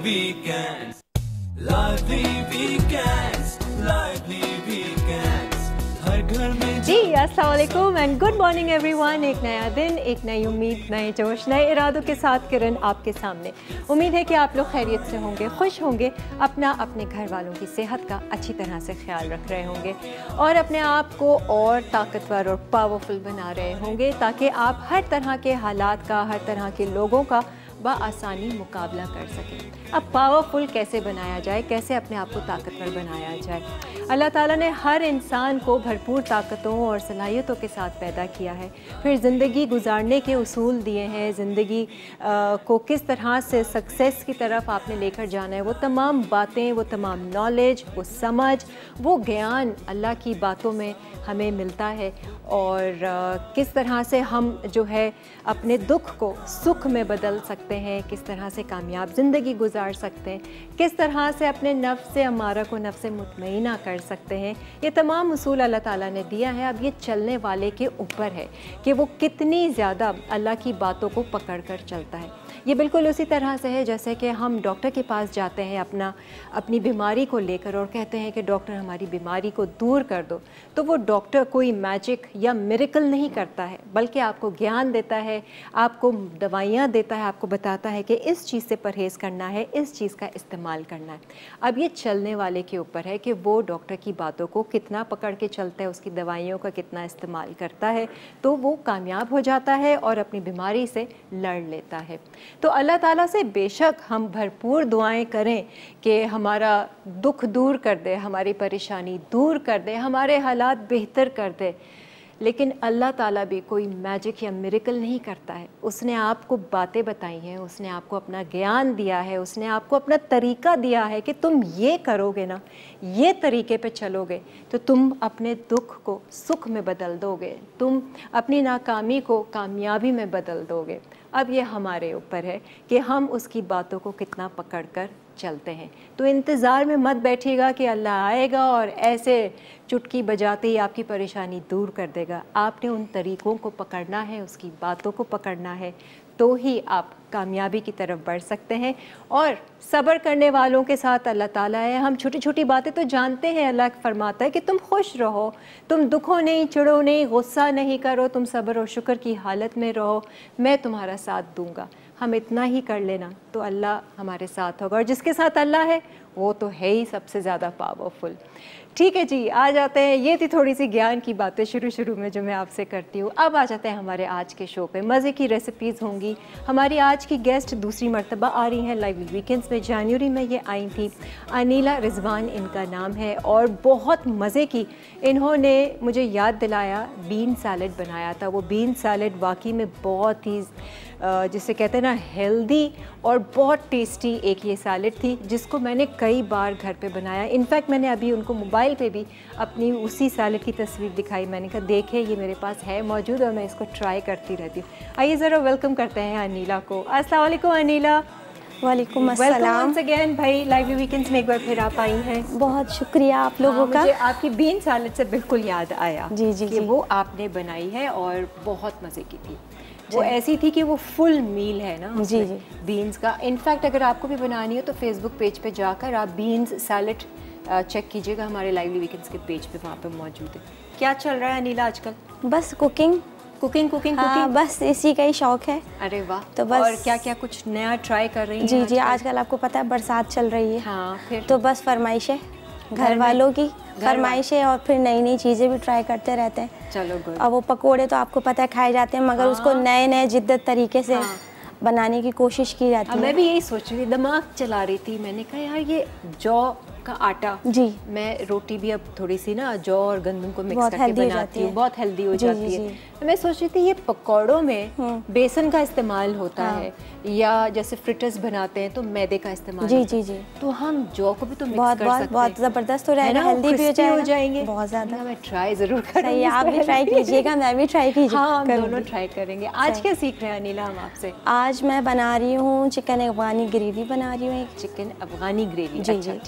weekends, lively weekends, lively weekends. हर घर में जी अस्सलाम वालेकुम एंड गुड मॉर्निंग एवरीवन। एक नया दिन, एक नई उम्मीद, नए जोश, नए इरादों के साथ किरण आपके सामने। उम्मीद है कि आप लोग खैरियत से होंगे, खुश होंगे, अपने घर वालों की सेहत का अच्छी तरह से ख्याल रख रहे होंगे और अपने आप को और ताकतवर और पावरफुल बना रहे होंगे ताकि आप हर तरह के हालात का, हर तरह के लोगों का बआसानी मुकाबला कर सकें। अब पावरफुल कैसे बनाया जाए, कैसे अपने आप को ताकतवर बनाया जाए। अल्लाह ताला ने हर इंसान को भरपूर ताकतों और सलाहियतों के साथ पैदा किया है, फिर ज़िंदगी गुजारने के उसूल दिए हैं। ज़िंदगी को किस तरह से सक्सेस की तरफ आपने लेकर जाना है, वो तमाम बातें, वो तमाम नॉलेज, वो समझ, वो ज्ञान अल्लाह की बातों में हमें मिलता है। और किस तरह से हम जो है अपने दुख को सुख में बदल सकते हैं, किस तरह से कामयाब ज़िंदगी गुजार सकते हैं, किस तरह से अपने नफ्स अमारा को नफ्स मुतमईना कर सकते हैं, ये तमाम उसूल अल्लाह ताला ने दिया है। अब ये चलने वाले के ऊपर है कि वो कितनी ज़्यादा अल्लाह की बातों को पकड़ कर चलता है। ये बिल्कुल उसी तरह से है जैसे कि हम डॉक्टर के पास जाते हैं अपनी बीमारी को लेकर और कहते हैं कि डॉक्टर हमारी बीमारी को दूर कर दो, तो वो डॉक्टर कोई मैजिक या मिरेकल नहीं करता है, बल्कि आपको ज्ञान देता है, आपको दवाइयाँ देता है, आपको बताता है कि इस चीज़ से परहेज़ करना है, इस चीज़ का इस्तेमाल करना है। अब ये चलने वाले के ऊपर है कि वो डॉक्टर की बातों को कितना पकड़ के चलता है, उसकी दवाइयों का कितना इस्तेमाल करता है, तो वो कामयाब हो जाता है और अपनी बीमारी से लड़ लेता है। तो अल्लाह ताला से बेशक हम भरपूर दुआएं करें कि हमारा दुख दूर कर दे, हमारी परेशानी दूर कर दे, हमारे हालात बेहतर कर दे, लेकिन अल्लाह ताला भी कोई मैजिक या मिरेकल नहीं करता है। उसने आपको बातें बताई हैं, उसने आपको अपना ज्ञान दिया है, उसने आपको अपना तरीका दिया है कि तुम ये करोगे ना, ये तरीके पे चलोगे तो तुम अपने दुख को सुख में बदल दोगे, तुम अपनी नाकामी को कामयाबी में बदल दोगे। अब ये हमारे ऊपर है कि हम उसकी बातों को कितना पकड़ कर चलते हैं। तो इंतज़ार में मत बैठिएगा कि अल्लाह आएगा और ऐसे चुटकी बजाते ही आपकी परेशानी दूर कर देगा। आपने उन तरीक़ों को पकड़ना है, उसकी बातों को पकड़ना है, तो ही आप कामयाबी की तरफ बढ़ सकते हैं। और सब्र करने वालों के साथ अल्लाह ताला है। हम छोटी छोटी बातें तो जानते हैं, अल्लाह फरमाता है कि तुम खुश रहो, तुम दुखों नहीं, चिढ़ो नहीं, गुस्सा नहीं करो, तुम सब्र और शुक्र की हालत में रहो, मैं तुम्हारा साथ दूंगा। हम इतना ही कर लेना तो अल्लाह हमारे साथ होगा, और जिसके साथ अल्लाह है वो तो है ही सबसे ज़्यादा पावरफुल। ठीक है जी, आ जाते हैं, ये थी थोड़ी सी ज्ञान की बातें शुरू में जो मैं आपसे करती हूँ। अब आ जाते हैं हमारे आज के शो पे। मज़े की रेसिपीज़ होंगी। हमारी आज की गेस्ट दूसरी मरतबा आ रही हैं लाइवली वीकेंड्स में। जनवरी में ये आई थी, अनीला रिजवान इनका नाम है, और बहुत मज़े की इन्होंने मुझे याद दिलाया, बीन सैलड बनाया था। वो बीन सैलड वाकई में बहुत ही जिसे कहते हैं ना हेल्दी और बहुत टेस्टी एक ये सैलड थी, जिसको मैंने कई बार घर पे बनाया। इनफैक्ट मैंने अभी उनको मोबाइल पे भी अपनी उसी सैलड की तस्वीर दिखाई। मैंने कहा देखे ये मेरे पास है मौजूद और मैं इसको ट्राई करती रहती हूँ। आइए ज़रा वेलकम करते हैं अनीला को। अस्सलाम वालेकुम अनीला। वालेकुम अस्सलाम। वंस अगेन भाई, लाइवली वीकेंड्स में एक बार फिर आप आई हैं। बहुत शुक्रिया आप लोगों का। मुझे आपकी बीन सैलड से बिल्कुल याद आया जी जी कि जी। वो आपने बनाई है और बहुत मज़े की थी। वो ऐसी थी कि वो फुल मील है ना जी जी बीन्स का। इनफैक्ट अगर आपको भी बनानी हो तो फेसबुक पेज पे जाकर आप बीन्स सैलड चेक कीजिएगा, हमारे लाइवली वीकेंड्स के पेज पे वहाँ पे मौजूद है। क्या चल रहा है अनीला आजकल? बस कुकिंग। हाँ, बस इसी का ही शौक है। अरे वाह। तो बस और क्या क्या कुछ नया ट्राई कर रही हैं? जी जी, आजकल आपको पता है बरसात चल रही है। हाँ, फिर तो बस फरमाइशें, घर वालों की फरमाइशें, और फिर नई नई चीज़ें भी ट्राई करते रहते हैं। चलो गुड। और वो पकोड़े तो आपको पता है खाए जाते हैं, मगर उसको नए नए जिद्दत तरीके से बनाने की कोशिश की जाती है। मैं भी यही सोच रही थी, दिमाग चला रही थी, मैंने कहा यार ये जौ का आटा, जी मैं रोटी भी अब थोड़ी सी ना जौ और गंदम को मिक्स करके बनाती हूँ, बहुत हेल्दी हो जाती है। तो मैं सोच रही थी ये पकौड़ों में बेसन का इस्तेमाल होता है, या जैसे फ्रिटर्स बनाते हैं तो मैदे का इस्तेमाल जी जी जी, तो हम जौ को भी तो मिक्स बहुत कर बहुत सकते बहुत ज़बरदस्त हो रहेगा, हेल्दी भी हो जाएंगे बहुत ज़्यादा। मैं ट्राई ज़रूर करूँगी। आप भी ट्राई कीजिएगा, मैं भी ट्राई कीजिएगा। हाँ, हम दोनों ट्राई करेंगे। आज क्या सीख रहे हैं अनीला हम आपसे? आज मैं बना रही हूँ चिकन अफगानी ग्रेवी बना रही हूँ। एक चिकन अफगानी ग्रेवी। जी अच्छा, जी ठीक है।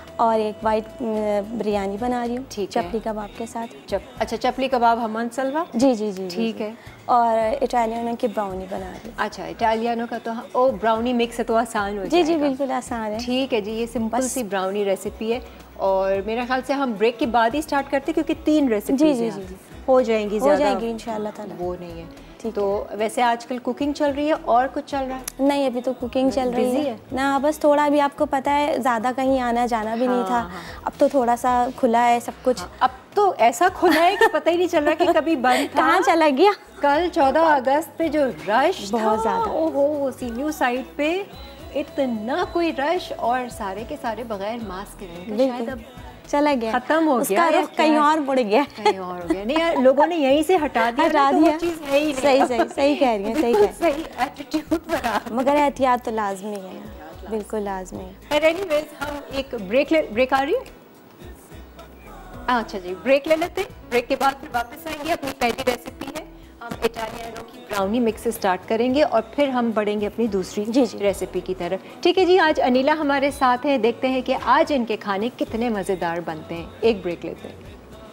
और एक वाइट बिरयानी बना रही हूँ, ठीक है। चपली कबाब के साथ। अच्छा, चपली कबाब हमन सलवा। जी जी जी ठीक है। और इटालियनो की ब्राउनी बना रही हूँ। अच्छा, इटालियानो का तो ओ ब्राउनी मिक्स है तो आसान हो जी जी जाएगा। बिल्कुल आसान है। ठीक है जी, ये सिंपल सी ब्राउनी रेसिपी है और मेरा ख्याल से हम ब्रेक के बाद ही स्टार्ट करते हैं क्योंकि 3 रेसिपीज जी, हैं, जी, जी। हो जाएंगी, हो ज़्यादा जाएगी इंशाल्लाह ताला। वो नहीं है। ठीक तो वैसे आजकल कुकिंग चल रही है और कुछ चल रहा है? नहीं, अभी तो कुकिंग चल रही Busy है ना, बस थोड़ा अभी आपको पता है ज़्यादा कहीं आना जाना भी नहीं था। अब तो थोड़ा सा खुला है सब कुछ। अब तो ऐसा खुला है कि पता ही नहीं चल रहा कि कभी बंद था। कहाँ चला गया? कल 14 अगस्त पे जो रश बहुत ज़्यादा। ओहो, सीन्यू साइड पे इतना कोई रश और सारे के सारे बगैर मास्क के रहेंगे। शायद अब चला गया, खत्म हो उसका गया, रुख कहीं और मुड़ गया। कहीं और हो गया। नहीं यार, लोगों ने यहीं से हटा दिया, हटा तो वो दिया। चीज़ है ही नहीं। सही सही सही कह रही हैं, सही कह रही सही एटीट्यूड बना। हैं। मगर एहतियात तो लाजमी है ना, बिल्कुल लाजमी है। एनीवेज, हम एक ब्रेक आ रही है। अच्छा जी, ब्रेक ले लेते हैं। ब्रेक के बाद फिर वापस आएंगे। अपनी पहली रेसिपी है, हम इटालियानो की ब्राउनी मिक्स से स्टार्ट करेंगे और फिर हम बढ़ेंगे अपनी दूसरी रेसिपी की तरफ। ठीक है जी, आज अनिला हमारे साथ हैं, देखते हैं कि आज इनके खाने कितने मज़ेदार बनते हैं। एक ब्रेक लेते हैं।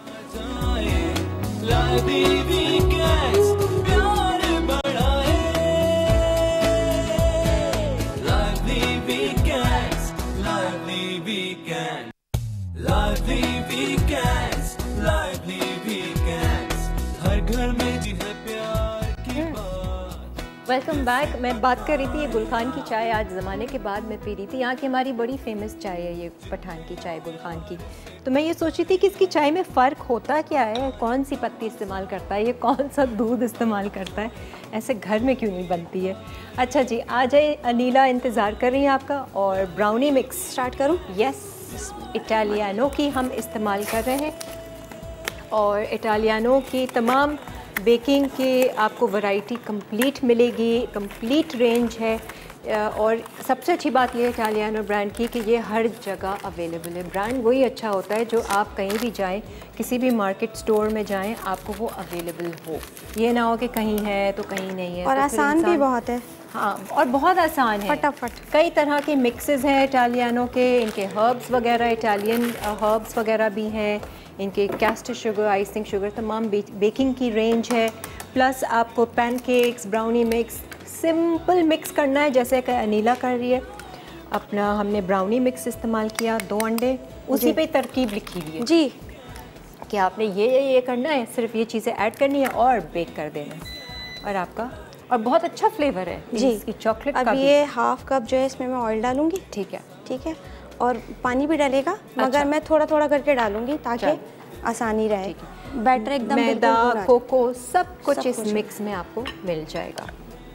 हर घर में जी है प्यार की बात। Welcome back. मैं बात कर रही थी ये गुलखान की चाय आज ज़माने के बाद मैं पी रही थी। यहाँ की हमारी बड़ी फेमस चाय है ये पठान की चाय, गुलखान की। तो मैं ये सोच रही थी कि इसकी चाय में फ़र्क होता क्या है, कौन सी पत्ती इस्तेमाल करता है, ये कौन सा दूध इस्तेमाल करता है, ऐसे घर में क्यों नहीं बनती है। अच्छा जी, आ जाए अनिला, इंतज़ार कर रही हैं आपका। और ब्राउनी मिक्स स्टार्ट करूँ? यस, इटालियानो की हम इस्तेमाल कर रहे हैं और इटालियानो की तमाम बेकिंग की आपको वैरायटी कंप्लीट मिलेगी, कंप्लीट रेंज है। और सबसे अच्छी बात ये है इटालियानो ब्रांड की कि ये हर जगह अवेलेबल है। ब्रांड वही अच्छा होता है जो आप कहीं भी जाएं, किसी भी मार्केट स्टोर में जाएं, आपको वो अवेलेबल हो। ये ना हो कि कहीं है तो कहीं नहीं है। और तो आसान भी बहुत है। हाँ, और बहुत आसान है, फटाफट। कई तरह के मिक्सेस हैं इटालियानो के, इनके हर्ब्स वगैरह, इटालियन हर्ब्स वगैरह भी हैं, इनके कैस्टर शुगर, आइसिंग शुगर, तमाम बेकिंग की रेंज है। प्लस आपको pancakes, brownie mix, simple mix करना है जैसे कि अनिला कर रही है। अपना हमने ब्राउनी मिक्स इस्तेमाल किया, 2 अंडे, उसी पे तरकीब लिखी हुई है जी कि आपने ये करना है, सिर्फ ये चीज़ें ऐड करनी है और बेक कर देना है। और आपका और बहुत अच्छा फ्लेवर है जी इसकी चॉकलेट का अब भी। ये हाफ कप जो है इसमें मैं ऑयल डालूंगी। ठीक है, ठीक है, और पानी भी डालेगा, मगर मैं थोड़ा थोड़ा करके डालूंगी ताकि आसानी रहे। बैटर एकदम मैदा, बिल्कुल कोको, सब कुछ सब इस कुछ। मिक्स में आपको मिल जाएगा।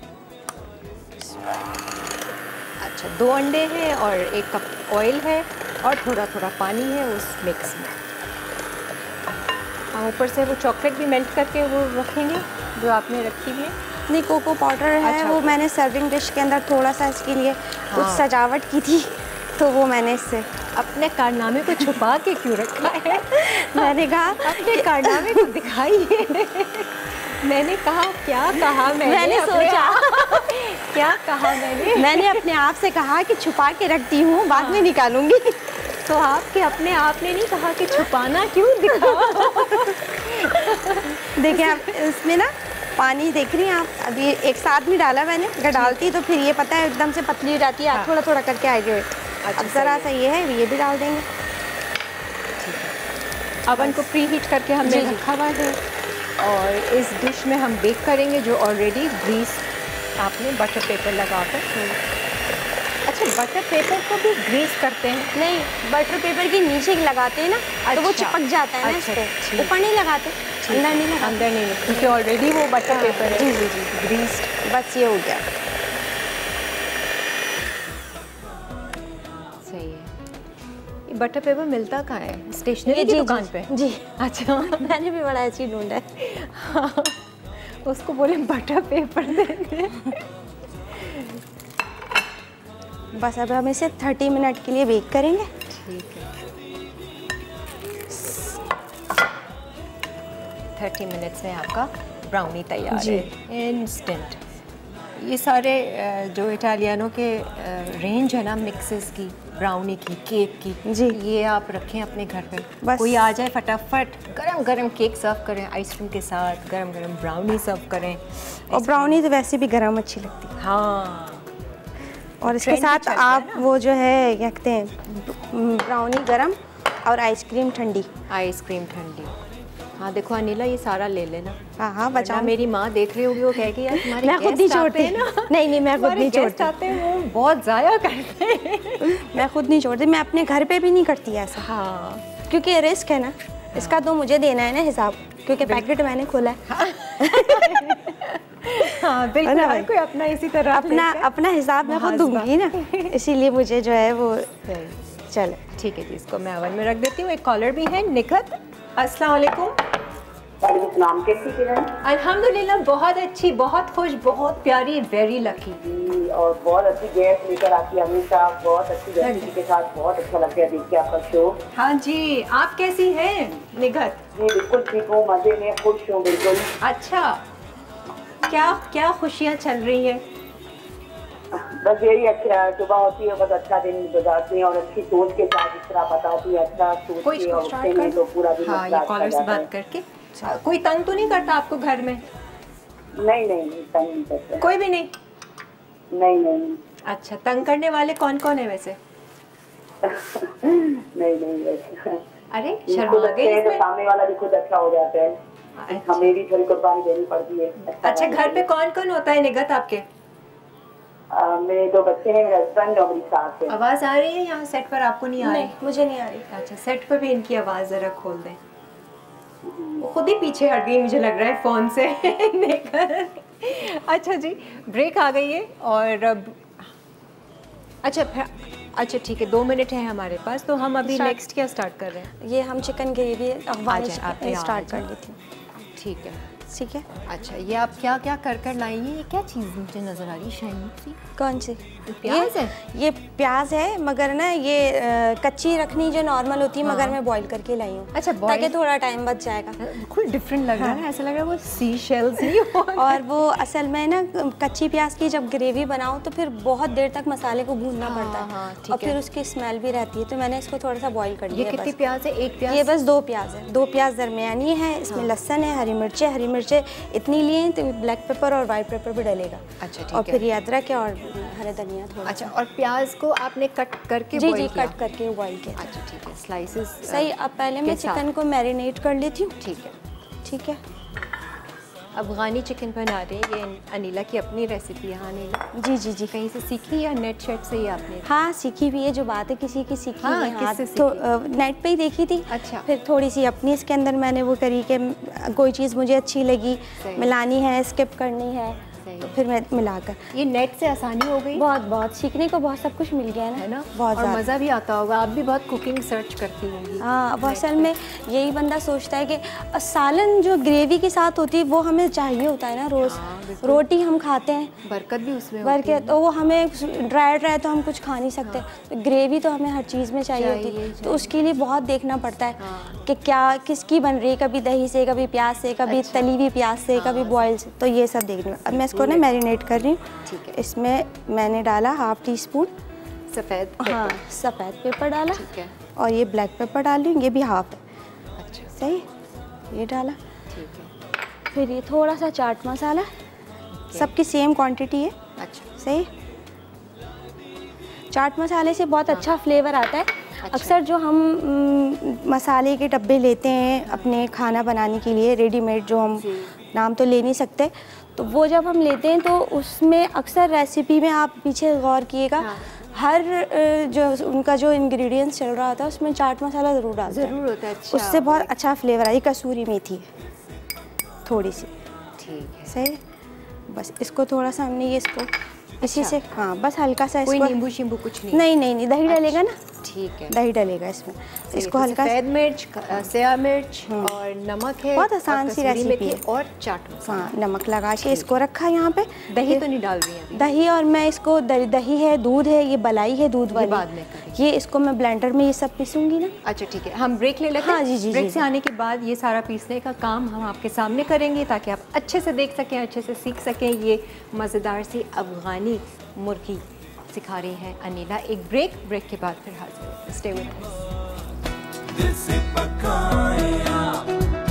अच्छा, 2 अंडे हैं और 1 कप ऑयल है और थोड़ा थोड़ा पानी है उस मिक्स में। हम ऊपर से वो चॉकलेट भी मेल्ट करके वो रखेंगे जो आपने रखी हुई है। नहीं, कोको पाउडर है। अच्छा। वो मैंने सर्विंग डिश के अंदर थोड़ा सा इसके लिए कुछ सजावट की थी, तो वो मैंने इससे अपने कारनामे को छुपा के क्यों रखा है? मैंने कहा अपने कारनामे को दिखाइए। मैंने कहा, क्या कहा मैंने सोचा क्या कहा मैंने अपने आप से कहा कि छुपा के रखती हूँ, बाद में निकालूंगी। तो आपके अपने आप ने नहीं कहा कि छुपाना क्यों दिखाओ। देखिए आप इसमें ना पानी देख रही हैं आप, अभी एक साथ में डाला मैंने, अगर डालती तो फिर ये पता है एकदम से पतली हो जाती है। हाँ। थोड़ा थोड़ा करके आगे हुए। अच्छा, अब ज़रा सा ये है, ये भी डाल देंगे। अवन को प्री हीट करके हमने रखा हुआ है और इस डिश में हम बेक करेंगे जो ऑलरेडी ग्रीस आपने बटर पेपर लगाकर। अच्छा, बटर पेपर को भी ग्रीस करते हैं? नहीं, बटर पेपर के नीचे लगाते हैं ना, तो वो अच्छा। चिपक जाता है ना अच्छा, इस पे। ठीक। ऊपर नहीं लगाते, अंदर नहीं लगाते। अंदर नहीं, क्योंकि ऑलरेडी वो बटर पेपर है। जी जी जी ग्रीस्ड। बस ये हो गया। सही है। ये बटर पेपर मिलता कहाँ है? स्टेशनरी की दुकान पे? जी अच्छा। मैंने भी बड़ा अच्छी ढूंढा है। हाँ, उसको बोले बटर पेपर दे दे। बस अब हम इसे 30 मिनट के लिए बेक करेंगे। ठीक है, 30 मिनट्स में आपका ब्राउनी तैयार है, इंस्टेंट। ये सारे जो इटालियनों के रेंज है ना मिक्सेस की, ब्राउनी की, केक की जी, ये आप रखें अपने घर पे। बस कोई आ जाए फटाफट गरम गरम केक सर्व करें आइसक्रीम के साथ, गरम गरम ब्राउनी सर्व करें। और ब्राउनी तो वैसे भी गरम अच्छी लगती है। हाँ, और इसके साथ आप वो जो है क्या कहते हैं, ब्राउनी गरम और आइसक्रीम ठंडी। आइसक्रीम ठंडी। हाँ देखो अनिला ये सारा ले लेना। हाँ हाँ वरना बचाओ। मेरी माँ देख रही होगी, वो कहेगी यार तुम्हारे मैं खुद नहीं छोड़ती ना। नहीं मैं खुद नहीं गेस्ट छोड़ती, आते हैं वो बहुत ज़ाया करते हैं। मैं खुद नहीं छोड़ती, मैं अपने घर पे भी नहीं करती ऐसा। हाँ क्योंकि ये रिस्क है ना, इसका तो मुझे देना है ना हिसाब, क्योंकि पैकेट मैंने खोला है। हाँ बिल्कुल, हर कोई अपना इसी तरह अपना हिसाब मैं खुद दूंगी ना, इसीलिए मुझे जो है वो चले। ठीक है जी, इसको मैं ओवन में रख देती हूँ। एक कॉलर भी है, निखत। अस्सलाम वालेकुम। नाम कैसी किरण? अल्हम्दुलिल्लाह बहुत अच्छी, बहुत खुश, बहुत प्यारी, वेरी लकी। जी, और बहुत अच्छी गैस लेकर आती है हमेशा, बहुत अच्छी रेसिपी के साथ, बहुत अच्छा लगता है देख के आपका शो। हाँ जी, आप कैसी हैं निखत? जी बिल्कुल ठीक हूँ, मजे में खुश हूँ बिल्कुल। अच्छा, क्या क्या खुशियाँ चल रही हैं? बस यही अच्छा सुबह होती है, बस अच्छा दिन गुजारते हैं और अच्छी सोच के साथ इस तरह बताती है, अच्छा सोच कोई के और स्टार्ट उठते हैं कर तो पूरा दिन हाँ, अच्छा ये कॉलर से जाता है। बात करके। कोई तंग तो नहीं करता आपको घर में? नहीं तंग नहीं करते। कोई भी नहीं? नहीं अच्छा, तंग करने वाले कौन कौन है वैसे? नहीं वैसे अरे खुद शर्मा अच्छे गई हैं तो इसमें। सामने वाला भी खुद अच्छा हो जाता है। अच्छा। हमें भी थोड़ी कुर्बानी देनी पड़ती है। अच्छा, घर पे कौन कौन होता है निगत आपके? मेरे 2 बच्चे हैं, मेरा हस्बैंड और मेरी सास है। आवाज आ रही है यहाँ सेट पर? आपको नहीं आ रही? मुझे नहीं आ रही। अच्छा, सेट पर भी इनकी आवाज जरा खोल दें। वो खुद ही पीछे हट गई मुझे लग रहा है फोन से। अच्छा जी, ब्रेक आ गई है और अब अच्छा ठीक है, 2 मिनट है हमारे पास, तो हम अभी नेक्स्ट क्या स्टार्ट कर रहे हैं? ये हम चिकन ग्रेवी अफगानी जाएं, आप चिकन यहाँ स्टार्ट आ कर लेती हूँ। ठीक है। ठीक है। अच्छा, ये आप क्या क्या कर लाई हैं? ये क्या चीज़ मुझे नज़र आ रही है शाइनी सी? कौन सी? प्याज है? ये प्याज है, मगर ना ये कच्ची रखनी जो नॉर्मल होती है, मगर मैं बॉईल करके लाई हूँ। अच्छा, ताकि थोड़ा टाइम बच जाएगा। बिल्कुल डिफरेंट लग रहा है, ऐसा लग रहा है वो सी शेल्स ही हो। और वो असल में ना कच्ची प्याज की जब ग्रेवी बनाओ तो फिर बहुत देर तक मसाले को भूनना पड़ता है, ठीक और है। फिर उसकी स्मेल भी रहती है, तो मैंने इसको थोड़ा सा बॉईल कर ये लिया। कितनी बस। प्याज है? एक प्याज? ये बस 2 प्याज है, 2 प्याज दरमियानी है, इसमें लहसुन है, हरी मिर्चें इतनी लिए हैं, तो ब्लैक पेपर और वाइट पेपर भी डलेगा। अच्छा, ठीक और है। फिर ये अदरक है और हरे धनिया थोड़ा। अच्छा, और प्याज को आपने कट करके जी boil किया? कट करके बॉईल किया। अच्छा ठीक है, स्लाइसेस सही। अब पहले मैं चिकन को मैरिनेट कर लेती हूँ। ठीक है। ठीक है। अफगानी चिकन बना रहे हैं, ये अनिला की अपनी रेसिपी है। हाँ अनिला, जी कहीं से सीखी या नेट शेट से ही आपने? हाँ सीखी भी है, जो बात है किसी की सीखी हाँ, है। किससे तो सीखी? नेट पे ही देखी थी। अच्छा। फिर थोड़ी सी अपनी इसके अंदर मैंने वो करी कि कोई चीज़ मुझे अच्छी लगी, सही। मिलानी है, स्किप करनी है, सही। तो फिर मैं मिलाकर। ये नेट से आसानी हो गई बहुत सीखने को बहुत सब कुछ मिल गया है ना? बहुत और ज़्यादा। मज़ा भी आता होगा। आप भी बहुत कुकिंग सर्च करती होंगी। हाँ, अब असल में यही बंदा सोचता है कि सालन जो ग्रेवी के साथ होती है वो हमें चाहिए होता है ना रोज़। हाँ, बिल्कुल। रोटी हम खाते हैं बरकत भी उसमें होती बल्कि, है। तो वो हमें ड्राई तो हम कुछ खा नहीं सकते। तो ग्रेवी तो हमें हर चीज़ में चाहिए होती है, तो उसके लिए बहुत देखना पड़ता है कि क्या किसकी बन रही है, कभी दही से, कभी प्याज से, कभी तली हुई प्याज से, कभी बॉयल से, तो ये सब देखना। अब मैं इसको ना मैरिनेट कर रही हूँ। ठीक है। इसमें मैंने डाला 1/2 टीस्पून सफ़ेद हाँ सफ़ेद पेपर डाला, ठीक है। और ये ब्लैक पेपर डाल रही हूँ, ये भी 1/2 है। अच्छा सही, ये डाला। ठीक है। फिर ये थोड़ा सा चाट मसाला, सबकी सेम क्वांटिटी है। अच्छा सही। चाट मसाले से बहुत अच्छा फ्लेवर आता है। अक्सर जो हम मसाले के डब्बे लेते हैं अपने खाना बनाने के लिए, रेडीमेड, जो हम नाम तो ले नहीं सकते, तो वो जब हम लेते हैं तो उसमें अक्सर रेसिपी में आप पीछे गौर किएगा, हर जो उनका जो इंग्रेडिएंट्स चल रहा होता है उसमें चाट मसाला ज़रूर डालते हैं। ज़रूर होता है। अच्छा, उससे बहुत अच्छा फ्लेवर आता है। कसूरी मेथी है थोड़ी सी। ठीक है। सही। बस इसको थोड़ा सा हमने ये इसको इसी से, हाँ बस हल्का सा कोई इसको। नींबू शिंबू कुछ नहीं? नहीं दही डालेगा ना, ठीक है। दही डलेगा इसमें, इसको हल्का सफ़ेद मिर्च, सेया मिर्च और नमक है। बहुत आसान सी रेसिपी है। और चाट मसाला। हाँ, नमक लगा के इसको रखा यहाँ पे। दही तो नहीं डाल रही है? दही, और मैं इसको दही है, दूध है, ये बलाई है दूध वाली, बाद में करेंगे। ये इसको मैं ब्लेंडर में ये सब पीसूंगी ना। अच्छा ठीक है, हम ब्रेक ले लेते हैं। हाँ जी जी। ब्रेक से आने के बाद ये सारा पीसने का काम हम आपके सामने करेंगे ताकि आप अच्छे से देख सकें, अच्छे से सीख सकें। ये मज़ेदार सी अफ़गानी मुर्गी सिखा रही हैं अनिला। एक ब्रेक के बाद फिर हाजिर। Stay with us. दिल से पकाए आप,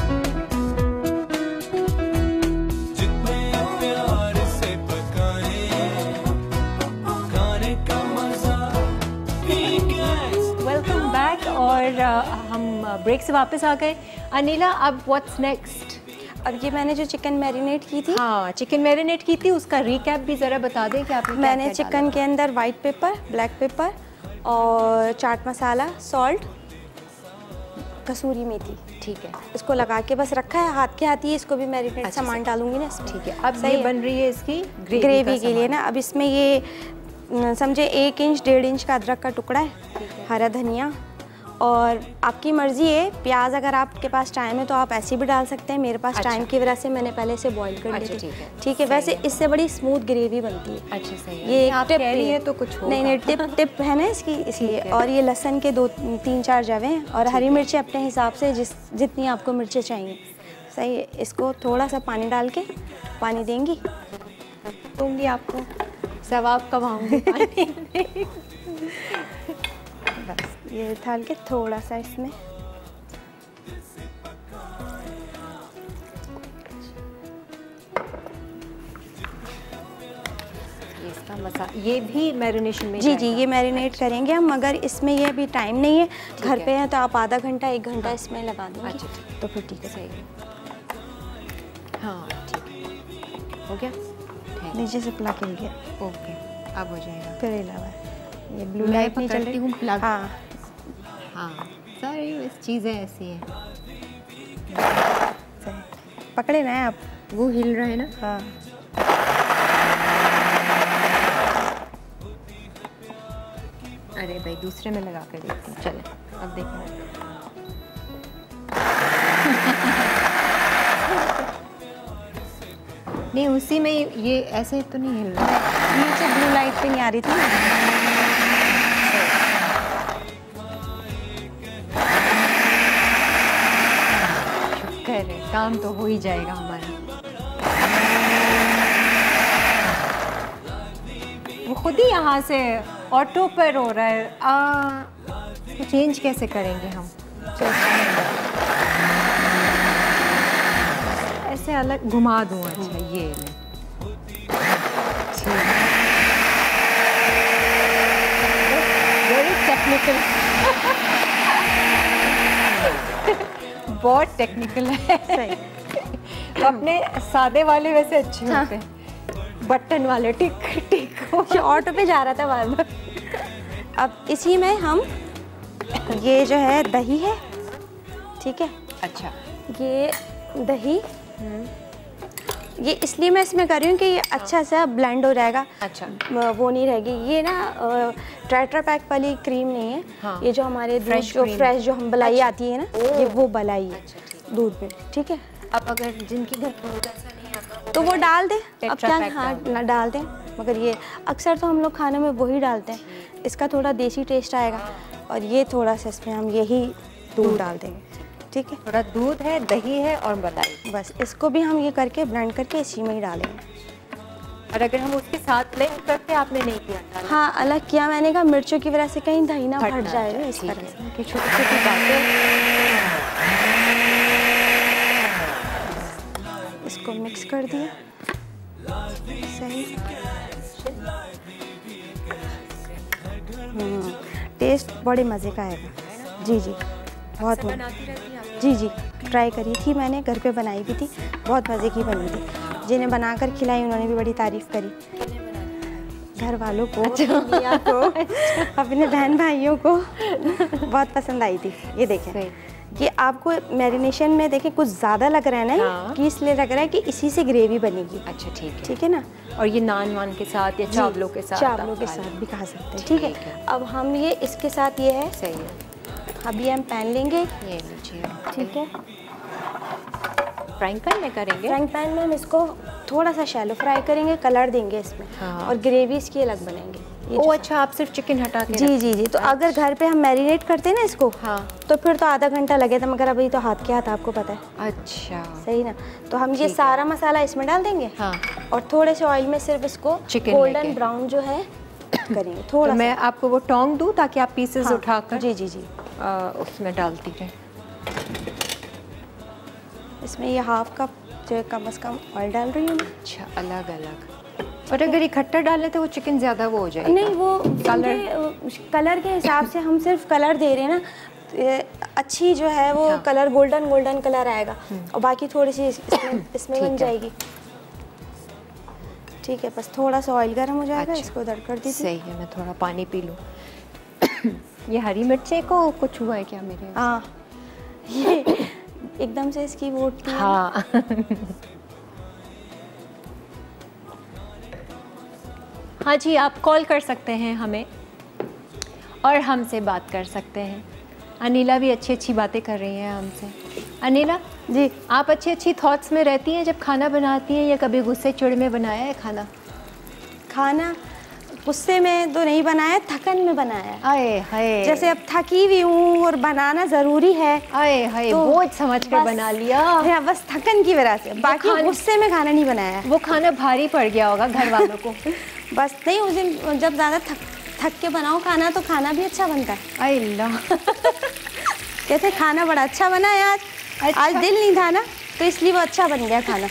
जितने प्यार से पकाए, खाने का मजा भी गैस। Welcome back. और हम ब्रेक से वापस आ गए। अनिला, अब व्हाट्स नेक्स्ट? और ये मैंने जो चिकन मैरिनेट की थी, हाँ, चिकन मैरिनेट की थी, उसका रिकैप भी ज़रा बता दें कि आपने क्या मैंने क्या चिकन डाला? के अंदर वाइट पेपर, ब्लैक पेपर और चाट मसाला, सॉल्ट, कसूरी मेथी, ठीक है। इसको लगा के बस रखा है। हाथ के हाथ ही इसको भी मैरिनेट अच्छा सामान डालूंगी ना इसमें। ठीक है। अब सही ये है। बन रही है इसकी ग्रेवी के लिए ना। अब इसमें ये समझे 1 इंच 1.5 इंच का अदरक का टुकड़ा है, हरा धनिया, और आपकी मर्ज़ी है। प्याज अगर आपके पास टाइम है तो आप ऐसे भी डाल सकते हैं। मेरे पास टाइम की वजह से मैंने पहले से बॉईल कर ली अच्छा, थी। ठीक है। ठीक है, वैसे इससे बड़ी स्मूथ ग्रेवी बनती है। अच्छा सही है। ये आप टिप कह रही है हैं तो कुछ होगा। नहीं, टिप है ना इसकी, इसलिए। और ये लहसुन के 2-3-4 जवे हैं, और हरी मिर्चें अपने हिसाब से जितनी आपको मिर्चें चाहिए। सही है। इसको थोड़ा सा पानी डाल के पानी देंगी, दूंगी आपको, सवाब कमाऊंगी पानी। बस ये डाल के थोड़ा सा इसमें इसका मसाला ये भी मैरिनेशन में जी जी, जाएगा? ये मैरिनेट करेंगे हम, मगर इसमें ये अभी टाइम नहीं है। घर है। पे हैं तो आप आधा घंटा 1 घंटा इसमें लगा देंगे। अच्छा, ठीक। तो फिर ठीक है। सही है। हाँ ठीक है, हो गया। ठीक, नीचे से प्लग हिल गया, ओके, अब हो जाएगा। फिर हिला। ये ब्लू मैं लाइट नहीं चल पकड़ती रही। हूँ plug। हाँ, हाँ, सारी बस चीज़ें ऐसी हैं। सही। पकड़े ना आप। वो हिल रहा है ना। हाँ, अरे भाई, दूसरे में लगा कर देखती हूँ। चले, अब देखें। नहीं, उसी में ये ऐसे तो नहीं हिल रहा। नीचे ब्लू लाइट पे नहीं आ रही थी। शुक्र है, काम तो हो ही जाएगा हमारा। वो खुद ही यहाँ से ऑटो पर हो रहा है। इसको चेंज कैसे करेंगे हम? ऐसे अलग घुमा दूँ। अच्छा, ये ले। Very technical. बहुत टेक्निकल है। सही। अपने सादे वाले वैसे अच्छे होते हैं, बटन वाले टिक टिक। ये ऑटो पे जा रहा था बाद में। अब इसी में हम ये जो है दही है, ठीक है। अच्छा, ये दही, ये इसलिए मैं इसमें कर रही हूँ कि ये अच्छा सा ब्लेंड हो जाएगा। अच्छा। वो नहीं रहेगी। ये ना ट्रैटर पैक वाली क्रीम नहीं है। हाँ। ये जो हमारे दूध Fresh जो cream। फ्रेश जो हम बलाई आती है ना, ये वो बलाई है अच्छा, ठीक। दूध में, ठीक है। अब अगर जिनकी घर पर ऐसा नहीं आता तो वो डाल दें। अब Tetra क्या, Pak हाँ डाल ना डाल दें, मगर ये अक्सर तो हम लोग खाने में वही डालते हैं। इसका थोड़ा देसी टेस्ट आएगा, और ये थोड़ा सा इसमें हम यही दूध डाल देंगे, ठीक है। थोड़ा दूध है, दही है और मलाई। बस इसको भी हम ये करके ब्लेंड करके इसी में ही डालेंगे। और अगर हम उसके साथ ब्लेंड करते, आपने नहीं किया था? हाँ, अलग किया मैंने, कहा मिर्चों की वजह से कहीं दही ना फट जाए, इस ठीक तरह है। से। कि छोटी-छोटी बातें। इसको मिक्स कर दिया, सही। टेस्ट बड़े मज़े का आएगा। जी जी, बहुत जी जी, ट्राई करी थी मैंने, घर पे बनाई भी थी, बहुत मज़े की बनी थी। जिन्हें बनाकर खिलाई उन्होंने भी बड़ी तारीफ़ करी। घर वालों को, मियाँ को, अपने बहन भाइयों को बहुत पसंद आई थी। ये देखें, ये आपको मैरिनेशन में देखें कुछ ज़्यादा लग रहा है ना, हाँ। कि इसलिए लग रहा है कि इसी से ग्रेवी बनेगी। अच्छा ठीक है। ठीक है ना। और ये नान वान के साथ या जी, चावलों के साथ? चावलों आप के खा साथ लें। भी खा सकते हैं। ठीक ठीक है, है। अब हम ये इसके साथ ये है, सही है। अभी हम पैन लेंगे। ये लीजिए। ठीक है, फ्राइंग पैन में करेंगे? फ्राइंग पैन में हम इसको थोड़ा सा शैलो फ्राई करेंगे, कलर देंगे इसमें। हाँ। और ग्रेवी इसकी अलग बनेंगे। ये ओ जो- अच्छा, आप सिर्फ चिकन हटा के जी जी जी। तो अगर घर पे हम मैरिनेट करते हैं ना इसको, हाँ। तो फिर तो आधा घंटा लगे था, मगर अभी तो हाथ के हाथ आपको पता है। अच्छा सही ना। तो हम ये ठीक है। सारा मसाला इसमें डाल देंगे। हाँ। और थोड़े से ऑयल में सिर्फ इसको चिकन गोल्डन लेके। ब्राउन जो है करेंगे तो थोड़ा मैं आपको वो टोंग दूँ ताकि आप पीसेस हाँ, उठाकर जी जी जी। उसमें डालती जाए। इसमें ये हाफ कप जो है कम से कम ऑयल डाल रही हूँ मैं। अच्छा, अलग अलग। और अगर इकट्ठा डालें तो वो चिकन ज़्यादा वो हो जाएगा? नहीं, वो कलर कलर के हिसाब से हम सिर्फ कलर दे रहे हैं ना, तो ये अच्छी जो है वो हाँ। कलर गोल्डन गोल्डन कलर आएगा, और बाकी थोड़ी सी इसमें बन ठीक है। जाएगी। ठीक है, बस थोड़ा सा ऑयल गर्म हो जाएगा। अच्छा। इसको उधर कर दीजिए। सही है, मैं थोड़ा पानी पी लूँ। ये हरी मिर्चें को कुछ हुआ है क्या मेरे? हाँ, ये एकदम से इसकी वो उठती है ना। हाँ। हाँ जी, आप कॉल कर सकते हैं हमें और हमसे बात कर सकते हैं। अनिला भी अच्छी अच्छी बातें कर रही हैं हमसे। अनिला जी, आप अच्छी अच्छी थॉट्स में रहती हैं जब खाना बनाती हैं, या कभी गुस्से चिड़ में बनाया है खाना? खाना गुस्से में तो नहीं बनाया, थकन में बनाया है। आए हाय, जैसे अब थकी हुई हूँ और बनाना ज़रूरी है, आए हाय, तो बोझ समझ कर बस- बना लिया। हाँ, बस थकन की वजह से, बाकी खाने- गुस्से में खाना नहीं बनाया है। वो खाना भारी पड़ गया होगा घर वालों को। बस नहीं, उस दिन जब ज़्यादा थक के बनाओ खाना, तो खाना भी अच्छा बनता है। आए अल्लाह। कहते खाना बड़ा अच्छा बना है आज। अच्छा। आज दिल नहीं था ना, तो इसलिए वो अच्छा बन गया खाना।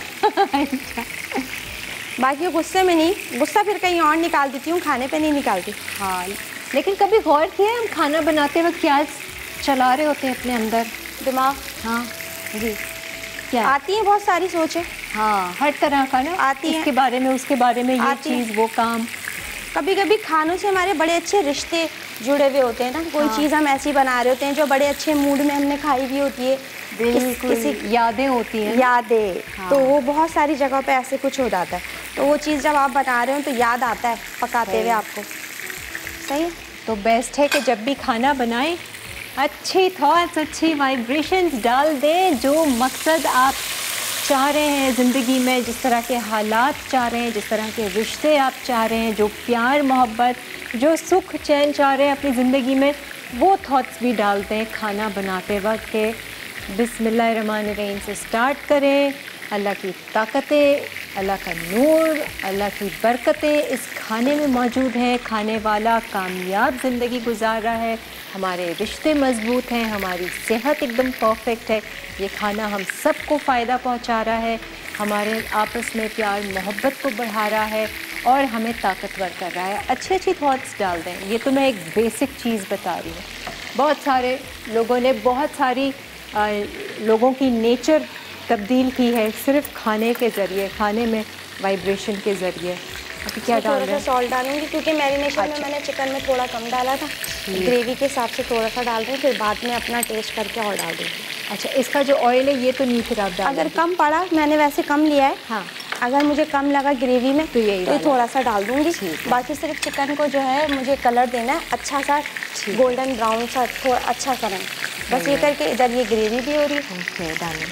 बाकी गुस्से में नहीं, गुस्सा फिर कहीं और निकाल देती हूँ, खाने पे नहीं निकालती। हाँ, लेकिन कभी गौर किया है हम खाना बनाते वक्त क्या चला रहे होते हैं अपने अंदर दिमाग, हाँ जी, क्या? आती है बहुत सारी सोचें। हाँ, हर तरह का ना, आती हैं। इसके बारे में उसके बारे में, ये आती हैं। चीज़ वो काम। कभी कभी खानों से हमारे बड़े अच्छे रिश्ते जुड़े हुए होते हैं ना। कोई हाँ। चीज़ हम ऐसी बना रहे होते हैं जो बड़े अच्छे मूड में हमने खाई हुई होती है, बिल्कुल किसी यादें होती हैं। यादें। हाँ। तो वो बहुत सारी जगह पे ऐसे कुछ हो जाता है, तो वो चीज़ जब आप बना रहे हो तो याद आता है पकाते हुए सही। आपको। सही है। तो बेस्ट है कि जब भी खाना बनाएं अच्छी थॉट्स, अच्छी वाइब्रेशंस डाल दें। जो मकसद आप चाह रहे हैं ज़िंदगी में, जिस तरह के हालात चाह रहे हैं, जिस तरह के रिश्ते आप चाह रहे हैं, जो प्यार मोहब्बत, जो सुख चैन चाह रहे हैं अपनी ज़िंदगी में, वो थॉट्स भी डालते हैं खाना बनाते वक्त के बिस्मिल्लाहिर्रहमानिर्रहीम से स्टार्ट करें। अल्लाह की ताकतें, अल्लाह का नूर, अल्लाह की बरकतें इस खाने में मौजूद हैं। खाने वाला कामयाब ज़िंदगी गुजार रहा है, हमारे रिश्ते मज़बूत हैं, हमारी सेहत एकदम परफेक्ट है। ये खाना हम सबको फ़ायदा पहुंचा रहा है, हमारे आपस में प्यार मोहब्बत को बढ़ा रहा है और हमें ताकतवर कर रहा है। अच्छी अच्छी थॉट्स डाल दें। ये तो मैं एक बेसिक चीज़ बता रही हूँ। बहुत सारे लोगों ने बहुत सारी लोगों की नेचर तब्दील की है सिर्फ खाने के ज़रिए, खाने में वाइब्रेशन के ज़रिए। अभी क्या डाल थोड़ा रहे सा हैं? सॉल्ट डालूंगी क्योंकि मैरिनेशन में अच्छा। मैंने चिकन में थोड़ा कम डाला था, ग्रेवी के हिसाब से थोड़ा सा डाल दूँ, फिर बाद में अपना टेस्ट करके और डाल दूँगी। अच्छा, इसका जो ऑयल है ये तो नहीं फिर आप डाल अगर देंगे? कम पड़ा, मैंने वैसे कम लिया है, हाँ, अगर मुझे कम लगा ग्रेवी में तो यही डालना। थोड़ा सा डाल दूँगी। ठीक है। बाकी सिर्फ चिकन को जो है मुझे कलर देना है अच्छा सा, ठीक। गोल्डन ब्राउन सा, थोड़ा अच्छा सा रंग। बस ये करके इधर ये ग्रेवी भी हो रही है। ओके, डालें।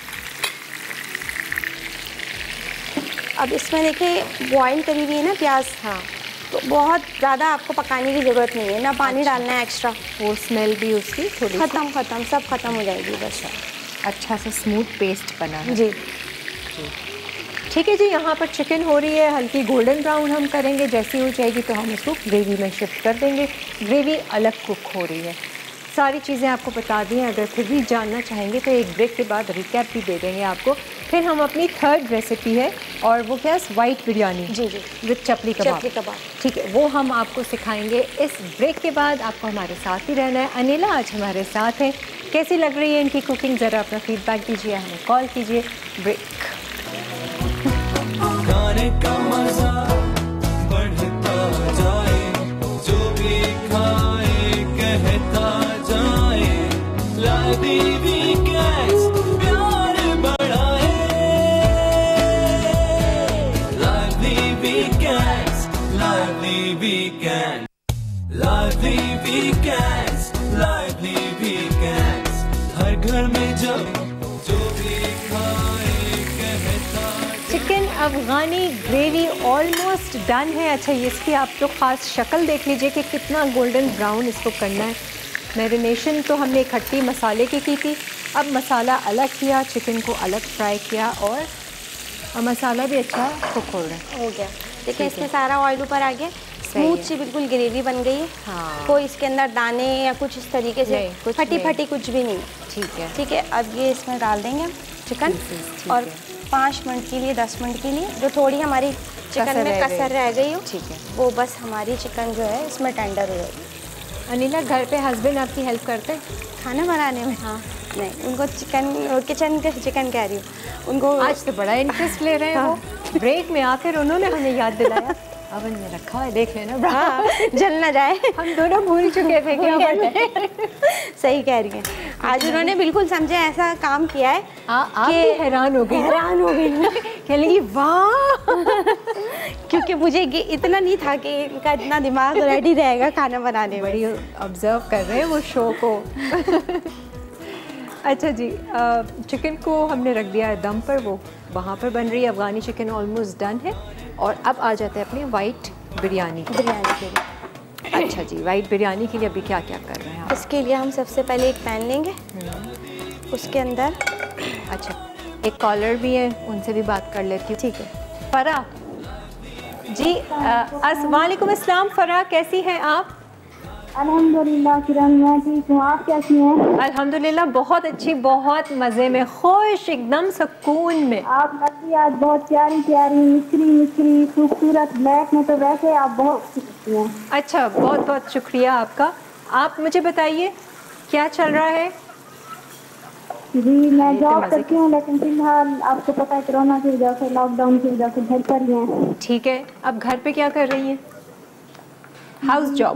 अब इसमें देखिए बॉईल करी हुई है ना प्याज, हाँ, तो बहुत ज़्यादा आपको पकाने की ज़रूरत नहीं है, ना पानी अच्छा। डालना है एक्स्ट्रा। वो स्मेल भी उसकी थोड़ी सी ख़त्म सब ख़त्म हो जाएगी बस। अच्छा सा स्मूथ पेस्ट बना है। जी, ठीक है जी, यहाँ पर चिकन हो रही है, हल्की गोल्डन ब्राउन हम करेंगे। जैसी हो जाएगी तो हम उसको ग्रेवी में शिफ्ट कर देंगे। ग्रेवी अलग कुक हो रही है। सारी चीज़ें आपको बता दी हैं। अगर फिर भी जानना चाहेंगे तो एक ब्रेक के बाद रिकैप भी दे देंगे आपको। फिर हम अपनी थर्ड रेसिपी है, और वो क्या है, वाइट बिरयानी जी जी, विद चपली कबाब। चपली कबाब। ठीक है, वो हम आपको सिखाएंगे इस ब्रेक के बाद। आपको हमारे साथ ही रहना है। अनिला आज हमारे साथ है। कैसी लग रही है इनकी कुकिंग, ज़रा अपना फीडबैक दीजिए, हमें कॉल कीजिए। ब्रेक। खाने का मजा बढ़ता जाए, जो भी खाए कहता जाए, लाइफ lively weekends, प्यार बढ़ाए। Lively weekends, lively weekends, lively weekends, lively weekends, हर घर में जब जो भी खाए कहता chicken Afghani gravy almost done है। अच्छा, ये इसकी आप लोग ख़ास शक्ल देख लीजिए कि कितना गोल्डन ब्राउन इसको करना है। मैरिनेशन तो हमने खट्टी मसाले की थी, अब मसाला अलग किया, चिकन को अलग फ्राई किया और मसाला भी अच्छा कुक हो रहा है। हो गया। देखिए इसमें सारा ऑयल ऊपर आ गया, स्मूथ सी बिल्कुल ग्रेवी बन गई है। हाँ। कोई इसके अंदर दाने या कुछ इस तरीके से नहीं, कुछ फटी नहीं। फटी कुछ भी नहीं। ठीक है। ठीक है, अब ये इसमें डाल देंगे हम चिकन ठीक और है। 5 मिनट के लिए 10 मिनट के लिए जो थोड़ी हमारी चिकन कसर में रह गई। कसर रह गई हो, ठीक है। वो बस हमारी चिकन जो है इसमें टेंडर हो जाएगी। अनिला, घर पे हस्बैंड आपकी हेल्प करते हैं? खाना बनाने में? हाँ। नहीं, उनको चिकन कह रही हूँ उनको। आज तो बड़ा इंटरेस्ट ले रहे हैं वो। ब्रेक में आकर उन्होंने हमें याद दिलाया, अवन में रखा है देख लेना। हाँ, जल ना जाए। हम दोनों भूल चुके थे कि अवन है। सही कह रही हैं। आज उन्होंने बिल्कुल समझे ऐसा काम किया है। आप भी हैरान हो गई। हैरान हो गई कह लगी वाह। क्योंकि मुझे ये इतना नहीं था कि इनका इतना दिमाग रेडी रहेगा खाना बनाने में। बड़ी ऑब्जर्व कर रहे हैं वो शो को। अच्छा जी, चिकन को हमने रख दिया है दम पर, वो वहाँ पर बन रही है। अफगानी चिकन ऑलमोस्ट डन है और अब आ जाते हैं अपनी वाइट बिरयानी के लिए। अच्छा जी, वाइट बिरयानी के लिए अभी क्या क्या कर रहे हैं आप? इसके लिए हम सबसे पहले एक पैन लेंगे, उसके अंदर अच्छा, एक कॉलर भी है, उनसे भी बात कर लेती हूँ। ठीक है। फरा जी, वालेकुम अस्सलाम। फरा, कैसी हैं आप? अल्हम्दुलिल्लाह किरण, मैं ठीक हूँ, आप कैसी हैं? अल्हम्दुलिल्लाह बहुत अच्छी, बहुत मज़े में, खुश, एकदम सुकून में। आप लगी आज बहुत प्यारी प्यारी, मिश्री खूबसूरत, ब्लैक में तो वैसे आप बहुत अच्छी हैं। अच्छा, बहुत बहुत शुक्रिया आपका। आप मुझे बताइए क्या चल रहा है? जी, मैं जॉब करती हूँ लेकिन फिलहाल आपको पता है कोरोना की वजह से, लॉकडाउन की वजह से घर पर ही हैं। ठीक है, अब घर पे क्या कर रही हैं? House job.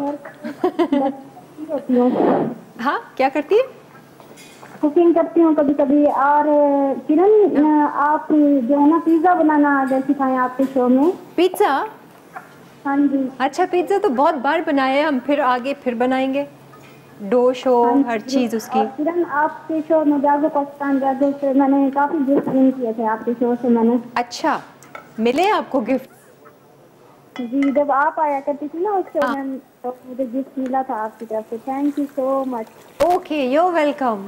होती हूँ, हाँ, क्या करती है? कुकिंग करती हूँ कभी कभी। और किरण, आप जो है ना पिज्ज़ा बनाना अगर सिखाएं आपके शो में। पिज्ज़ा? हाँ जी। अच्छा, पिज्ज़ा तो बहुत बार बनाया है हम, फिर आगे फिर बनाएंगे। डो शो, हर चीज़ उसकी। और किरण, आपके शो में जागो पाकिस्तान जागो से मैंने काफ़ी गिफ्ट विन किए थे आपके शो से मैंने। अच्छा, मिले आपको गिफ्ट? जी, जब आप आया करती थी ना उस शो में तो मुझे गिफ्ट मिला था आपकी तरफ से। Thank you so much. Okay, you welcome.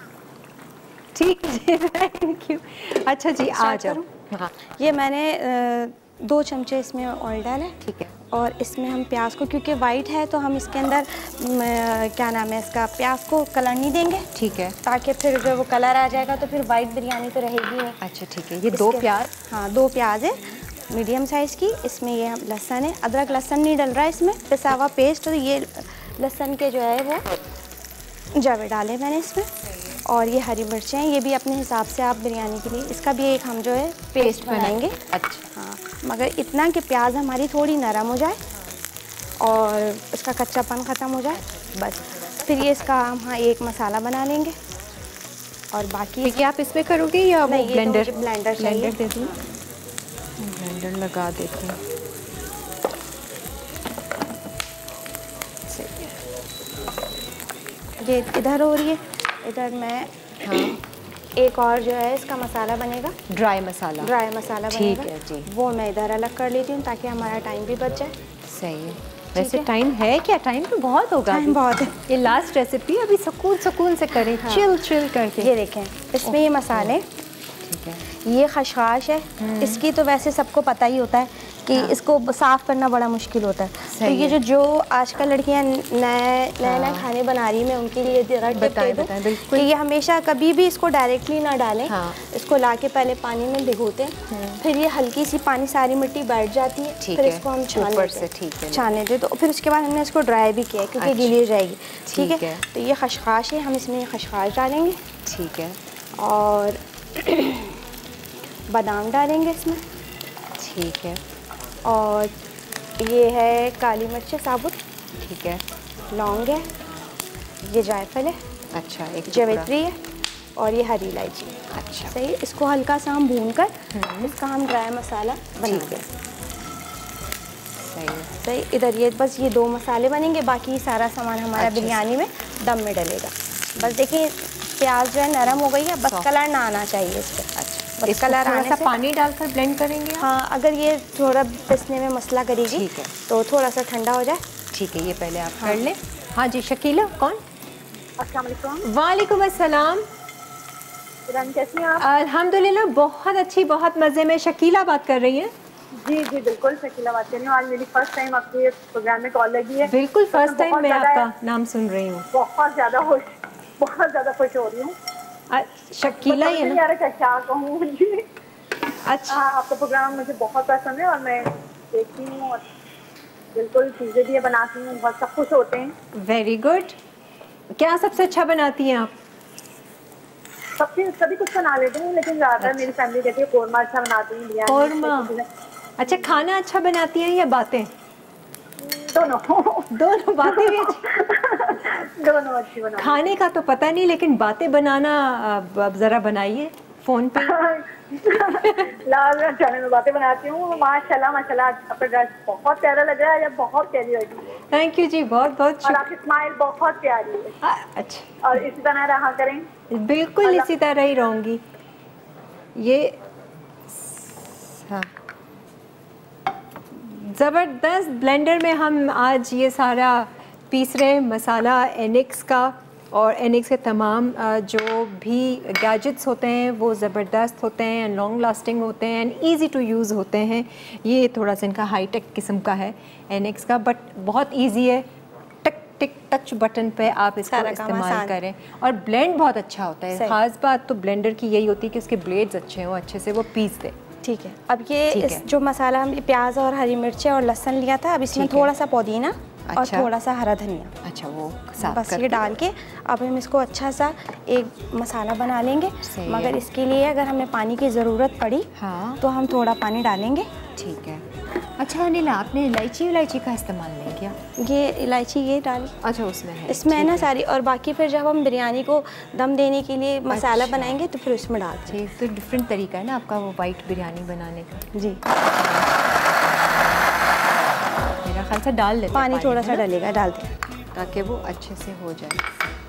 ठीक है, थैंक यू। अच्छा जी, आ जाओ। हाँ, ये मैंने 2 चमचे इसमें ऑयल डाला है। ठीक है। और इसमें हम प्याज को, क्योंकि वाइट है तो हम इसके अंदर क्या नाम है इसका, प्याज को कलर नहीं देंगे। ठीक है। ताकि फिर जब वो कलर आ जाएगा तो फिर वाइट बिरयानी तो रहेगी नहीं। अच्छा, ठीक है। ये 2 प्याज? हाँ, 2 प्याज है मीडियम साइज़ की। इसमें ये लहसुन है, अदरक लहसुन नहीं डल रहा है इसमें, पिसा हुआ पेस्ट। और ये लहसुन के जो है वो जवे डाले मैंने इसमें। और ये हरी मिर्चें हैं, ये भी अपने हिसाब से आप बिरयानी के लिए, इसका भी एक हम जो है पेस्ट बनाएंगे। अच्छा। हाँ, मगर इतना कि प्याज हमारी थोड़ी नरम हो जाए और उसका कच्चापन ख़त्म हो जाए बस। फिर ये इसका हम हाँ एक मसाला बना लेंगे और बाकी क्या आप इसमें करोगे या वो नहीं, ये तो ब्लेंडर? मुझे ब्लेंडर चाहिए। दे दूँ? ब्लेंडर लगा देती हूँ। ये इधर हो रही है, इधर मैं एक और जो है इसका मसाला बनेगा, ड्राई मसाला। ड्राई मसाला ठीक बनेगा। है जी। वो मैं इधर अलग कर लेती हूँ ताकि हमारा टाइम भी बच जाए। सही है। वैसे टाइम है क्या? टाइम तो बहुत होगा। टाइम बहुत है। ये लास्ट रेसिपी अभी सुकून से करें। हाँ। चिल करके। ये देखें, इसमें ये मसाले, ठीक है। ये खशखाश है, इसकी तो वैसे सबको पता ही होता है कि इसको साफ़ करना बड़ा मुश्किल होता है। तो ये जो आजकल लड़कियां नए खाने बना रही हैं, मैं उनके लिए ज़रा टिप दे दूं कि ये हमेशा कभी भी इसको डायरेक्टली ना डालें। हाँ। इसको लाके पहले पानी में भिगोते हैं, फिर ये हल्की सी पानी सारी मिट्टी बैठ जाती है, फिर इसको हम छान लेते तो फिर उसके बाद हमने इसको ड्राई भी किया है क्योंकि गीली हो जाएगी। ठीक है, तो ये खशखाश है, हम इसमें खशखाश डालेंगे। ठीक है। और बादाम डालेंगे इसमें। ठीक है। और ये है काली मिर्च साबुत। ठीक है। लौंग है, ये जायफल है। अच्छा, एक टुकड़ा। जावित्री है और ये हरी इलायची। अच्छा, सही, इसको हल्का सा हम भून कर इसका हम ड्राई मसाला बनाएंगे। सही है। सही, इधर ये बस ये 2 मसाले बनेंगे, बाकी सारा सामान हमारा अच्छा, बिरयानी में दम में डलेगा। बस देखिए प्याज जो है नरम हो गई है, बस कलर ना आना चाहिए इस पर। अच्छा, बस कलर थोड़ा आने सा से पानी डालकर ब्लेंड करेंगे आप? हाँ, अगर ये थोड़ा पिसने में मसला करेगी ठीक है। तो थोड़ा सा ठंडा हो जाए। ठीक है, ये पहले आप कर लें। हाँ जी, शकीला कौन? अस्सलाम वालेकुम। वालेकुम अस्सलाम। कैसी हैं आप? अल्हम्दुलिल्लाह बहुत अच्छी, बहुत मज़े में। शकीला बात कर रही हैं? जी जी बिल्कुल, शकीला बात कर रही हूँ। आज मेरी फर्स्ट टाइम आपके प्रोग्राम में कॉल लगी है। बिल्कुल फर्स्ट टाइम बहुत मैं ज़्यादा- आपका नाम सुन रही हूँ। बहुत ज़्यादा खुश हो रही हूँ। शकीला ही है ना? यार क्या कहूँ जी। अच्छा, हाँ, आपका प्रोग्राम मुझे बहुत पसंद है और मैं देखती हूँ और बिल्कुल चीज़ें भी बनाती हूँ, बहुत सब खुश होते हैं। Very good. क्या सबसे अच्छा बनाती हैं आप? सब चीज़ सभी कुछ बना लेते हैं, लेकिन ज़्यादातर मेरी फैमिली कहती है कौरमा अच्छा बनाती हूँ, बिरयानी कौरमा। अच्छा, खाना अच्छा बनाती हैं या बातें? दोनों दोनों, बातें भी अच्छी। दोनों अच्छी बना। खाने का तो पता नहीं, लेकिन बातें बनाना अब ज़रा बनाइए फ़ोन पे। लाल चने में बातें बनाती हूँ। माशाल्लाह माशाल्लाह, आपका ड्रेस बहुत प्यारा लग रहा है, आप बहुत प्यारी लगी है थैंक यू जी, बहुत बहुत और आपकी स्माइल बहुत प्यारी है। अच्छा, और इसी तरह रहा करें। बिल्कुल इसी तरह ही रहूँगी। ये हाँ, ज़बरदस्त ब्लेंडर में हम आज ये सारा पीस रहे हैं मसाला एनिक्स का। और एनिक्स के तमाम जो भी गैजेट्स होते हैं वो ज़बरदस्त होते हैं, लॉन्ग लास्टिंग होते हैं एंड ईज़ी टू यूज़ होते हैं। ये थोड़ा सा इनका हाई टेक किस्म का है एनिक्स का, बट बहुत ईजी है। टक टिक टच बटन पे आप इसका सारा काम इस्तेमाल आसान। करें और ब्लेंड बहुत अच्छा होता है। सही। ख़ास बात तो ब्लेंडर की यही होती है कि उसके ब्लेड्स अच्छे हों, अच्छे से वो पीस दे। ठीक है, अब ये ठीक इस है। जो मसाला हमने प्याज और हरी मिर्चें और लहसुन लिया था, अब इसमें ठीक है। थोड़ा सा पुदीना और अच्छा। थोड़ा सा हरा धनिया, अच्छा, वो साफ बस करके ये डाल के अब हम इसको अच्छा सा एक मसाला बना लेंगे। सही मगर है। इसके लिए अगर हमें पानी की ज़रूरत पड़ी हाँ, तो हम थोड़ा पानी डालेंगे। ठीक है। अच्छा अनिला, आपने इलायची का इस्तेमाल नहीं किया? ये इलायची ये डाली, अच्छा, उसमें है। इसमें है ठीक ना सारी, और बाकी फिर जब हम बिरयानी को दम देने के लिए मसाला अच्छा। बनाएंगे तो फिर उसमें डालते ठीक, तो डिफरेंट तरीका है ना आपका वो वाइट बिरयानी बनाने का। हैं। जी, मेरा ख्याल से डाल लेते हैं पानी थोड़ा है सा ना? डलेगा, डालते हैं। ताकि वो अच्छे से हो जाए।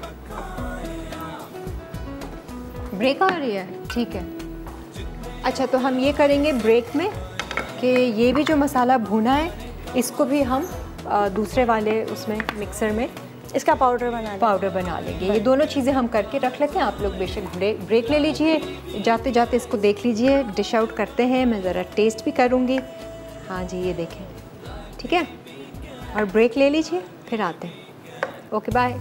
ब्रेक आ रही है? ठीक है। अच्छा, तो हम ये करेंगे ब्रेक में कि ये भी जो मसाला भुना है इसको भी हम दूसरे वाले उसमें मिक्सर में इसका पाउडर बना लेंगे। ये दोनों चीज़ें हम करके रख लेते हैं। आप लोग बेशक ब्रेक ले लीजिए, जाते जाते इसको देख लीजिए। डिश आउट करते हैं, मैं ज़रा टेस्ट भी करूँगी। हाँ जी, ये देखें, ठीक है। और ब्रेक ले लीजिए, फिर आते हैं। Okay, bye.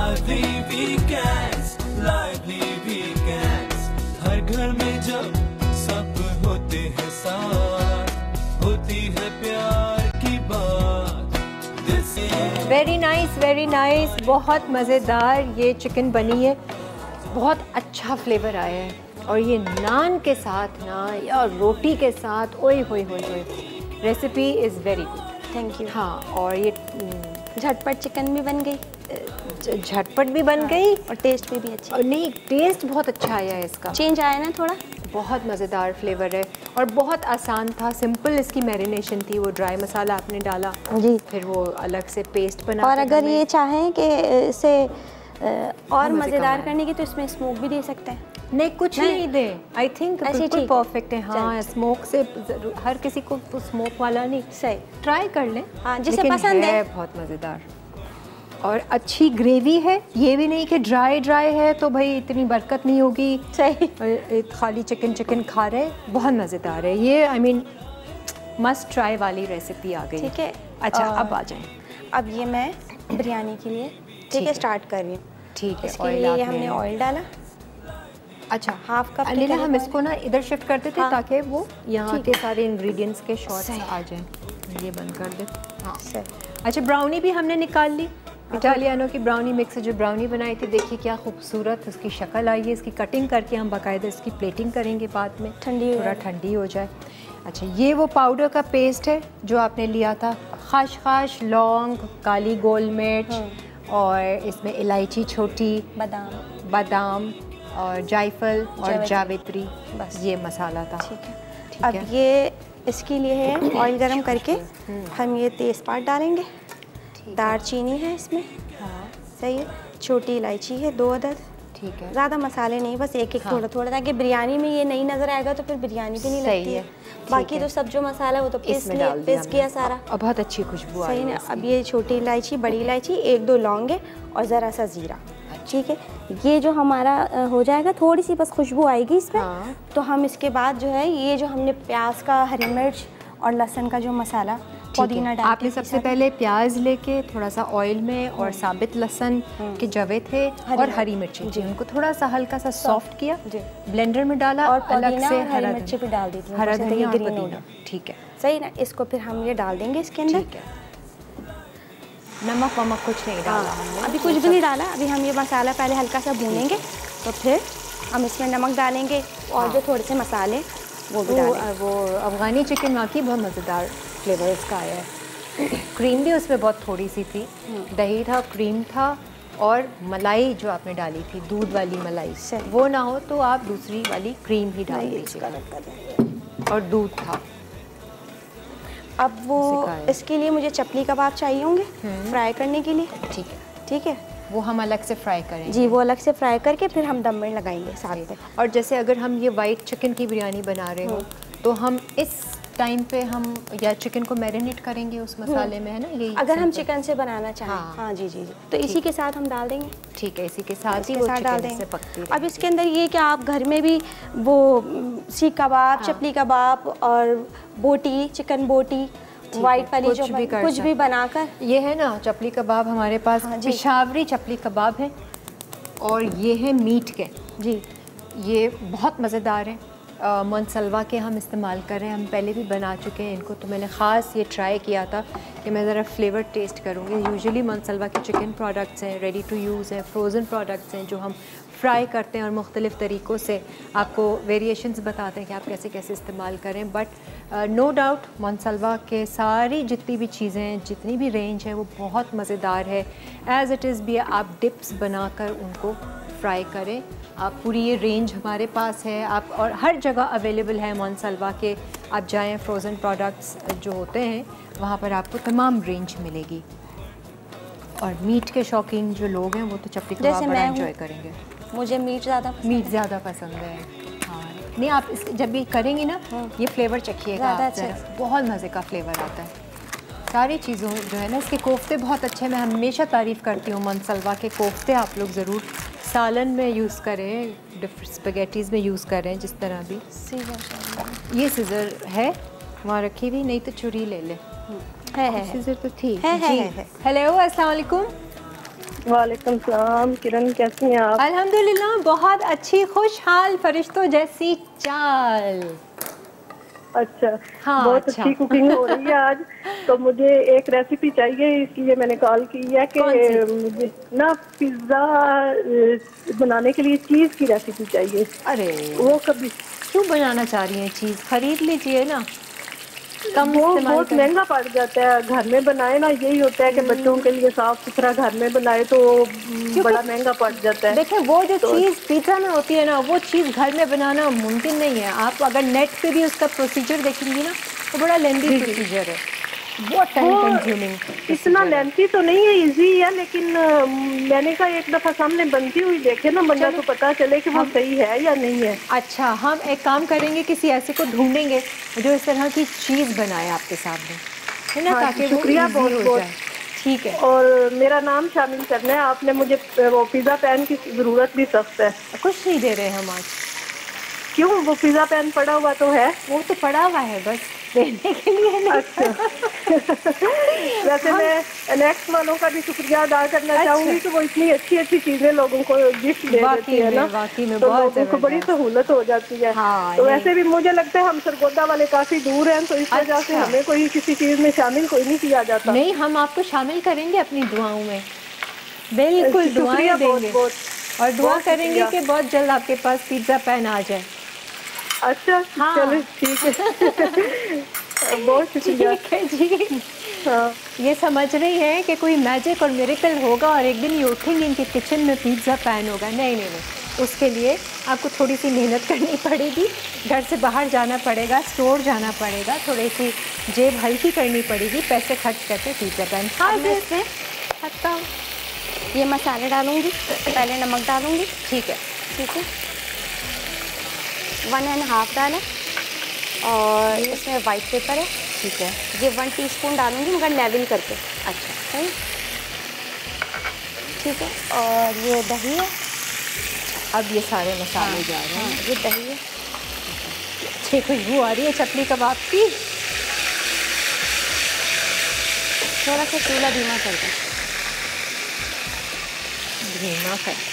lively weekends, हर घर में जब सब होते हैं साथ, होती है प्यार की बात। Very nice, very nice. बहुत मज़ेदार ये चिकन बनी है, बहुत अच्छा फ्लेवर आया है। और ये नान के साथ ना या रोटी के साथ, ओए होए होए होए, recipe is very good. Thank you. हाँ, और ये झटपट चिकन भी बन गई, झटपट भी बन गई और टेस्ट भी अच्छी, और नहीं, टेस्ट बहुत अच्छा आया है इसका। चेंज आया ना थोड़ा। बहुत मज़ेदार फ्लेवर है और बहुत आसान था, सिंपल इसकी मैरिनेशन थी। वो ड्राई मसाला आपने डाला जी, फिर वो अलग से पेस्ट बना। और अगर ये चाहें कि इसे और मज़े मज़ेदार का करने की तो इसमें स्मोक भी दे सकते हैं। नहीं, कुछ नहीं दे, आई थिंक ऐसे बिल्कुल ठीक। परफेक्ट है। हाँ, स्मोक से हर किसी को स्मोक वाला नहीं, सही, ट्राई कर लें। हाँ, जिसे लेकिन पसंद है। बहुत मज़ेदार और अच्छी ग्रेवी है। ये भी नहीं कि ड्राई है तो भाई इतनी बरकत नहीं होगी। सही, खाली चिकन खा रहे, बहुत मज़ेदार है ये। आई मीन मस्ट ट्राई वाली रेसिपी आ गई। ठीक है। अच्छा, अब आ जाएं। अब ये मैं बिरयानी के लिए ठीक है स्टार्ट कर रही हूँ। ठीक है, इसके लिए ये हमने ऑयल डाला। अच्छा, हाफ कप अनिला, हम इसको ना इधर शिफ्ट करते थे हाँ। ताकि वो यहाँ ठीक के सारे इंग्रेडिएंट्स के शॉट्स सही। आ जाएं। ये बंद कर दे। हाँ, सही, अच्छा, ब्राउनी भी हमने निकाल ली। इटालियानों की ब्राउनी मिक्स से जो ब्राउनी बनाई थी, देखिए क्या खूबसूरत उसकी शक्ल आई है। इसकी कटिंग करके हम बाकायदा इसकी प्लेटिंग करेंगे बाद में, ठंडी हो थोड़ा जाए। ठंडी हो जाए। अच्छा, ये वो पाउडर का पेस्ट है जो आपने लिया था। खसखस, लौंग, काली गोल मिर्च और इसमें इलायची छोटी, बादाम और जायफल और जावित्री, बस ये मसाला था। ठीक है। अब ये इसके लिए है ऑयल गरम करके हम ये तेज़पात डालेंगे, दालचीनी है इसमें, हाँ सही है, छोटी इलायची है 2 अदद, ठीक है। ज़्यादा मसाले नहीं, बस एक हाँ। थोड़ा थोड़ा, ताकि बिरयानी में ये नहीं नज़र आएगा तो फिर बिरयानी भी नहीं लगती है। बाकी तो सब जो मसाला वो तो पेस्ट किया सारा, अब बहुत अच्छी खुशबू आ रही सही है। ना। अब ये छोटी इलायची, बड़ी इलायची, 1-2 लौंगे और ज़रा सा ज़ीरा, ठीक है। ये जो हमारा हो जाएगा, थोड़ी सी बस खुशबू आएगी इसमें। हाँ। तो हम इसके बाद जो है ये जो हमने प्याज का, हरी मिर्च और लहसुन का जो मसाला, पुदीना डाल आपने सबसे पहले प्याज लेके थोड़ा सा ऑयल में और साबित लहसुन के जवे थे और हरी मिर्ची जी, उनको थोड़ा सा हल्का सा सॉफ्ट किया, ब्लेंडर में डाला और अलग से हरी मिर्ची भी डाल दी थी, हरा धनिया और ग्रीन पुदीना, ठीक है, सही ना। इसको फिर हम ये डाल देंगे इसके अंदर। ठीक है। नमक वमक कुछ नहीं डाला हमने, अभी कुछ भी नहीं डाला। अभी हम ये मसाला पहले हल्का सा भूनेंगे, तो फिर हम इसमें नमक डालेंगे और जो थोड़े से मसाले वो भी डालेंगे। वो अफगानी चिकन वाकई बहुत मज़ेदार फ्लेवर इसका आया है। क्रीम भी उसमें बहुत थोड़ी सी थी, दही था, क्रीम था और मलाई जो आपने डाली थी, दूध वाली मलाई, वो ना हो तो आप दूसरी वाली क्रीम ही डाल दीजिए, और दूध था। अब वो इसके लिए मुझे चपली कबाब चाहिए होंगे फ्राई करने के लिए, ठीक है, ठीक है। वो हम अलग से फ्राई करेंगे जी, वो अलग से फ्राई करके फिर हम दम में लगाएंगे साथ में। और जैसे अगर हम ये वाइट चिकन की बिरयानी बना रहे हो तो हम इस टाइम पे हम या चिकन को मैरिनेट करेंगे उस मसाले में, है ना, यही अगर हम चिकन से बनाना चाहें। हाँ। हाँ जी जी जी, तो इसी के साथ हम डाल देंगे। ठीक है, इसी के साथ इसी ही के वो साथ चिकन डाल से देंगे। पकती अब इसके अंदर ये कि आप घर में भी वो सीख कबाब, चपली कबाब और बोटी, चिकन बोटी वाइट वाली जो कुछ भी बनाकर, ये है ना चपली कबाब हमारे पास, पेशावरी चपली कबाब है और ये है मीट के जी, ये बहुत मज़ेदार है। मनसलवा के हम इस्तेमाल कर रहे हैं, हम पहले भी बना चुके हैं इनको, तो मैंने ख़ास ये ट्राई किया था कि मैं ज़रा फ्लेवर टेस्ट करूँगी। यूजुअली मनसलवा के चिकन प्रोडक्ट्स हैं, रेडी टू यूज़ हैं, फ्रोज़न प्रोडक्ट्स हैं जो हम फ्राई करते हैं और मुख्तलिफ़ तरीक़ों से आपको वेरिएशंस बताते हैं कि आप कैसे कैसे इस्तेमाल करें। बट नो डाउट मनसलवा के सारी जितनी भी चीज़ें हैं, जितनी भी रेंज है, वो बहुत मज़ेदार है। एज़ इट इज़ भी आप डिप्स बनाकर उनको फ्राई करें। आप पूरी ये रेंज हमारे पास है, आप और हर जगह अवेलेबल है मनसलवा के। आप जाएं, फ्रोज़न प्रोडक्ट्स जो होते हैं वहाँ पर आपको तमाम रेंज मिलेगी। और मीट के शौकीन जो लोग हैं वो तो चपली कबाब बड़ा एंजॉय करेंगे। मुझे मीट ज़्यादा पसंद है। हाँ, नहीं आप इस जब भी करेंगी ना ये फ्लेवर चखिएगा, बहुत मज़े का फ्लेवर आता है। सारी चीज़ों जो है ना, इसके कोफ्ते बहुत अच्छे, मैं हमेशा तारीफ़ करती हूँ मनसलवा के कोफ्ते। आप लोग ज़रूर सालन में यूज़ करें, स्पैगेटीज़ में यूज़ करें, जिस तरह भी। ये सीज़र है वहाँ रखी हुई, नहीं तो छुरी ले ले। है सीज़र तो थी। है। हेलो, अस्सलाम वालेकुम। वालेकुम सलाम। किरण कैसी हैं आप? अल्हम्दुलिल्लाह बहुत अच्छी, खुशहाल, फरिश्तों जैसी चाल। अच्छा, हाँ, बहुत अच्छी कुकिंग हो रही है आज। तो मुझे एक रेसिपी चाहिए, इसलिए मैंने कॉल की है कि मुझे ना पिज़्ज़ा बनाने के लिए चीज़ की रेसिपी चाहिए। अरे वो कभी क्यों बनाना चाह रही हैं? चीज़ खरीद लीजिए ना, कम वो बहुत महंगा पड़ जाता है। घर में बनाए ना, यही होता है कि बच्चों के लिए साफ सुथरा घर में बनाए तो बड़ा महंगा पड़ जाता है। देखिए वो जो चीज़ पिज़्ज़ा में होती है ना, वो चीज़ घर में बनाना मुमकिन नहीं है। आप अगर नेट पे भी उसका प्रोसीजर देखेंगी ना तो बड़ा लेंथी प्रोसीजर है, बहुत टाइम कंज्यूमिंग। इतना लेंथी तो नहीं है, इजी है, लेकिन मैंने कहा एक दफ़ा सामने बनती हुई देखे ना बंदा तो पता चले कि वो सही है या नहीं है। अच्छा, हम एक काम करेंगे, किसी ऐसे को ढूंढेंगे जो इस तरह की चीज़ बनाए आपके सामने, है ना, ताकि शुक्रिया बहुत। ठीक है। और मेरा नाम शामिल करना है आपने। मुझे वो पिज़्ज़ा पैन की ज़रूरत भी सख्त है। कुछ नहीं दे रहे हम आज। क्यों? वो पिज़्ज़ा पैन पड़ा हुआ तो है। वो तो पड़ा हुआ है, बस देने के लिए नहीं। अच्छा। वैसे मैं नेक्स्ट वालों का भी शुक्रिया अदा करना चाहूँगी कि वो इतनी अच्छी अच्छी चीज़ें लोगों को गिफ्ट दे देती है ना, तो लोगों को बड़ी सहूलत हो जाती है। हाँ, तो वैसे भी मुझे लगता है हम सरगोदा वाले काफ़ी दूर हैं, तो इस वजह से हमें कोई किसी चीज़ में शामिल कोई नहीं किया जाता। नहीं, हम आपको शामिल करेंगे अपनी दुआओं में, बिल्कुल दुआएं देंगे और दुआ करेंगे कि बहुत जल्द आपके पास पिज़्ज़ा पैन आ जाए। अच्छा, हाँ। चलो ठीक है। बहुत शुक्रिया। ठीक है जी। ये समझ रही हैं कि कोई मैजिक और मिरेकल होगा और एक दिन ये उठेंगे इनके किचन में पिज़्ज़ा पैन होगा। नहीं नहीं नहीं, उसके लिए आपको थोड़ी सी मेहनत करनी पड़ेगी, घर से बाहर जाना पड़ेगा, स्टोर जाना पड़ेगा, थोड़ी सी जेब हल्की करनी पड़ेगी, पैसे खर्च करके पिज़्ज़ा पैन। हाँ मैं इसमें ये मसाले डालूँगी, पहले नमक डालूँगी। ठीक है 1.5 डाला और इसमें वाइट पेपर है। ठीक है, ये 1 टीस्पून डालूंगी मगर लेवल करके। अच्छा सही, ठीक है। और ये दही है। अब ये सारे मसाले जा रहे हैं। ये दही है। अच्छी खुशबू आ रही है चपली कबाब की। थोड़ा सा चूल्हा धीमा कर दें। धीमा कर।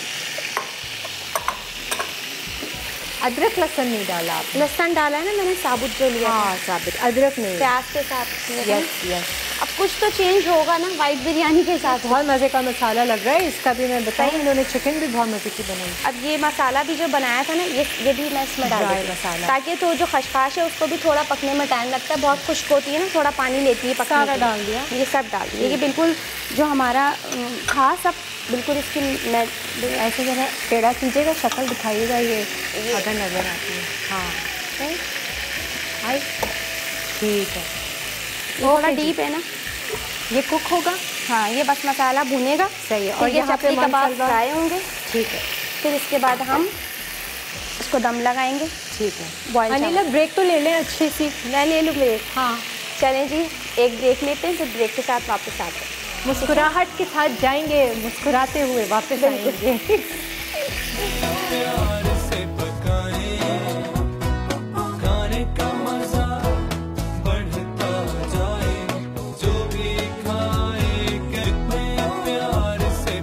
अदरक लहसुन नहीं डाला आप? लहसुन डाला है ना मैंने, साबुत जो लिया। हाँ साबुत, अदरक नहीं। प्याज के साथ। Yes yes. अब कुछ तो चेंज होगा ना वाइट बिरयानी के साथ। बहुत मज़े का मसाला लग रहा है इसका भी, मैं बताऊँ इन्होंने चिकन भी बहुत मज़े की बनाई। अब ये मसाला भी जो बनाया था ना, ये भी मैं इसमें डाल दूँगी मसाला, ताकि तो जो खशखाश है उसको भी थोड़ा पकने में टाइम लगता है, बहुत खुश्क होती है ना, थोड़ा पानी लेती है। सारा डाल दिया, ये सब डाल दिया। ये बिल्कुल जो हमारा था सब बिल्कुल इसकी ऐसे जरा टेढ़ा कीजिएगा, शक्ल दिखाइएगा ये अगर नज़र आती है। हाँ आई, ठीक है। थोड़ा डीप है ना, ये कुक होगा। हाँ ये बस मसाला भुनेगा। सही है। और ये चपली कबाब फ्राई होंगे। ठीक है। फिर इसके बाद हम इसको दम लगाएंगे। ठीक है। अनिला ब्रेक तो ले लें अच्छी सी। मैं ले लूँ ब्रेक। हाँ चलें जी, एक ब्रेक लेते हैं, फिर ब्रेक के साथ वापस आते हैं। मुस्कुराहट के साथ जाएंगे, मुस्कुराते हुए वापस आएंगे। प्यार से पकाएं, खाने का मजा बढ़ता जाए, जो भी खाए कितने प्यार से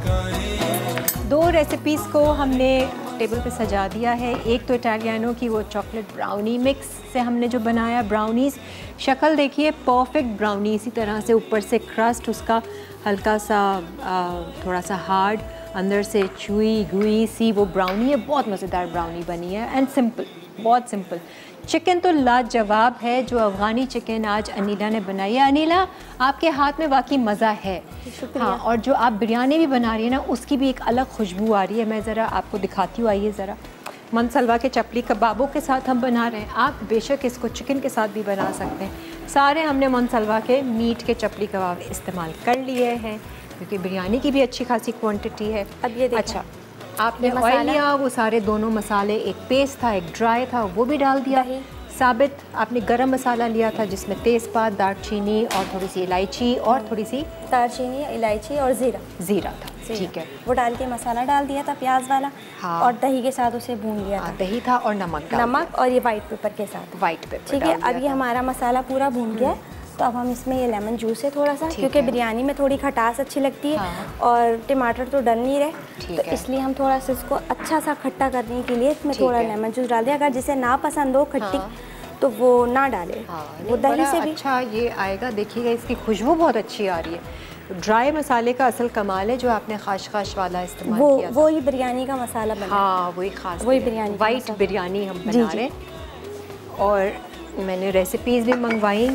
पकाएं। 2 रेसिपीज़ को हमने टेबल पे सजा दिया है। एक तो इटालियानो की वो चॉकलेट ब्राउनी मिक्स से हमने जो बनाया ब्राउनीज़, शक्ल देखिए परफेक्ट ब्राउनी, इसी तरह से ऊपर से क्रस्ट उसका हल्का सा थोड़ा सा हार्ड, अंदर से चुई गुई सी वो ब्राउनी है। बहुत मज़ेदार ब्राउनी बनी है एंड सिंपल, बहुत सिंपल। चिकन तो लाजवाब है जो अफ़गानी चिकन आज अनीला ने बनाई है। अनीला आपके हाथ में वाकई मज़ा है। हाँ, और जो आप बिरयानी भी बना रही है ना, उसकी भी एक अलग खुशबू आ रही है। मैं ज़रा आपको दिखाती हूँ, आइए ज़रा। मनसलवा के चपली कबाबों के साथ हम बना रहे हैं, आप बेशक इसको चिकन के साथ भी बना सकते हैं। सारे हमने मनसलवा के मीट के चपली कबाब इस्तेमाल कर लिए हैं क्योंकि बिरयानी की भी अच्छी खासी क्वांटिटी है। अब ये अच्छा, आपने ऑयल लिया, वो सारे दोनों मसाले, एक पेस्ट था एक ड्राई था, वो भी डाल दिया। साबित आपने गरम मसाला लिया था जिसमें तेज़पात, दालचीनी और थोड़ी सी इलायची और थोड़ी सी दालचीनी, इलायची और ज़ीरा था। ठीक है, वो डाल के मसाला डाल दिया था प्याज वाला। हाँ। और दही के साथ उसे भून लिया था। दही था और नमक और ये वाइट पेपर के साथ। वाइट पेपर, ठीक है। अब ये हमारा मसाला पूरा भून गया है, तो अब हम इसमें ये लेमन जूस है थोड़ा सा, क्योंकि बिरयानी में थोड़ी खटास अच्छी लगती है। हाँ। और टमाटर तो डल नहीं रहे, तो इसलिए हम थोड़ा सा इसको अच्छा सा खट्टा करने के लिए इसमें थोड़ा लेमन जूस डाल दिया। अगर जिसे ना पसंद हो खट्टी तो वो ना डाले। वो दही से भी अच्छा ये आएगा। देखिएगा इसकी खुशबू बहुत अच्छी आ रही है। ड्राई मसाले का असल कमाल है जो आपने खाश वाला इस्तेमाल किया, वो ही बिरयानी का मसाला बना। हाँ वही खास, वही बिरयानी, वाइट बिरयानी हम बना रहे हैं। और मैंने रेसिपीज़ भी मंगवाई।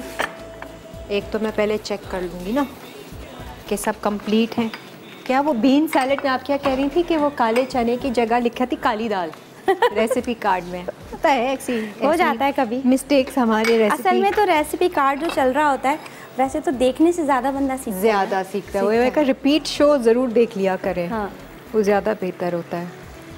एक तो मैं पहले चेक कर लूँगी ना कि सब कंप्लीट हैं क्या। वो बीन सैलेड में आप क्या कह रही थी कि वो काले चने की जगह लिखा थी काली दाल रेसिपी कार्ड में। पता है ऐसी हो जाता है कभी मिस्टेक्स हमारे रेसिपी। असल में तो रेसिपी कार्ड जो चल रहा होता है वैसे तो देखने से ज़्यादा बंदा सीखता है। वो का रिपीट शो ज़रूर देख लिया करें। हाँ। वो ज़्यादा बेहतर होता है।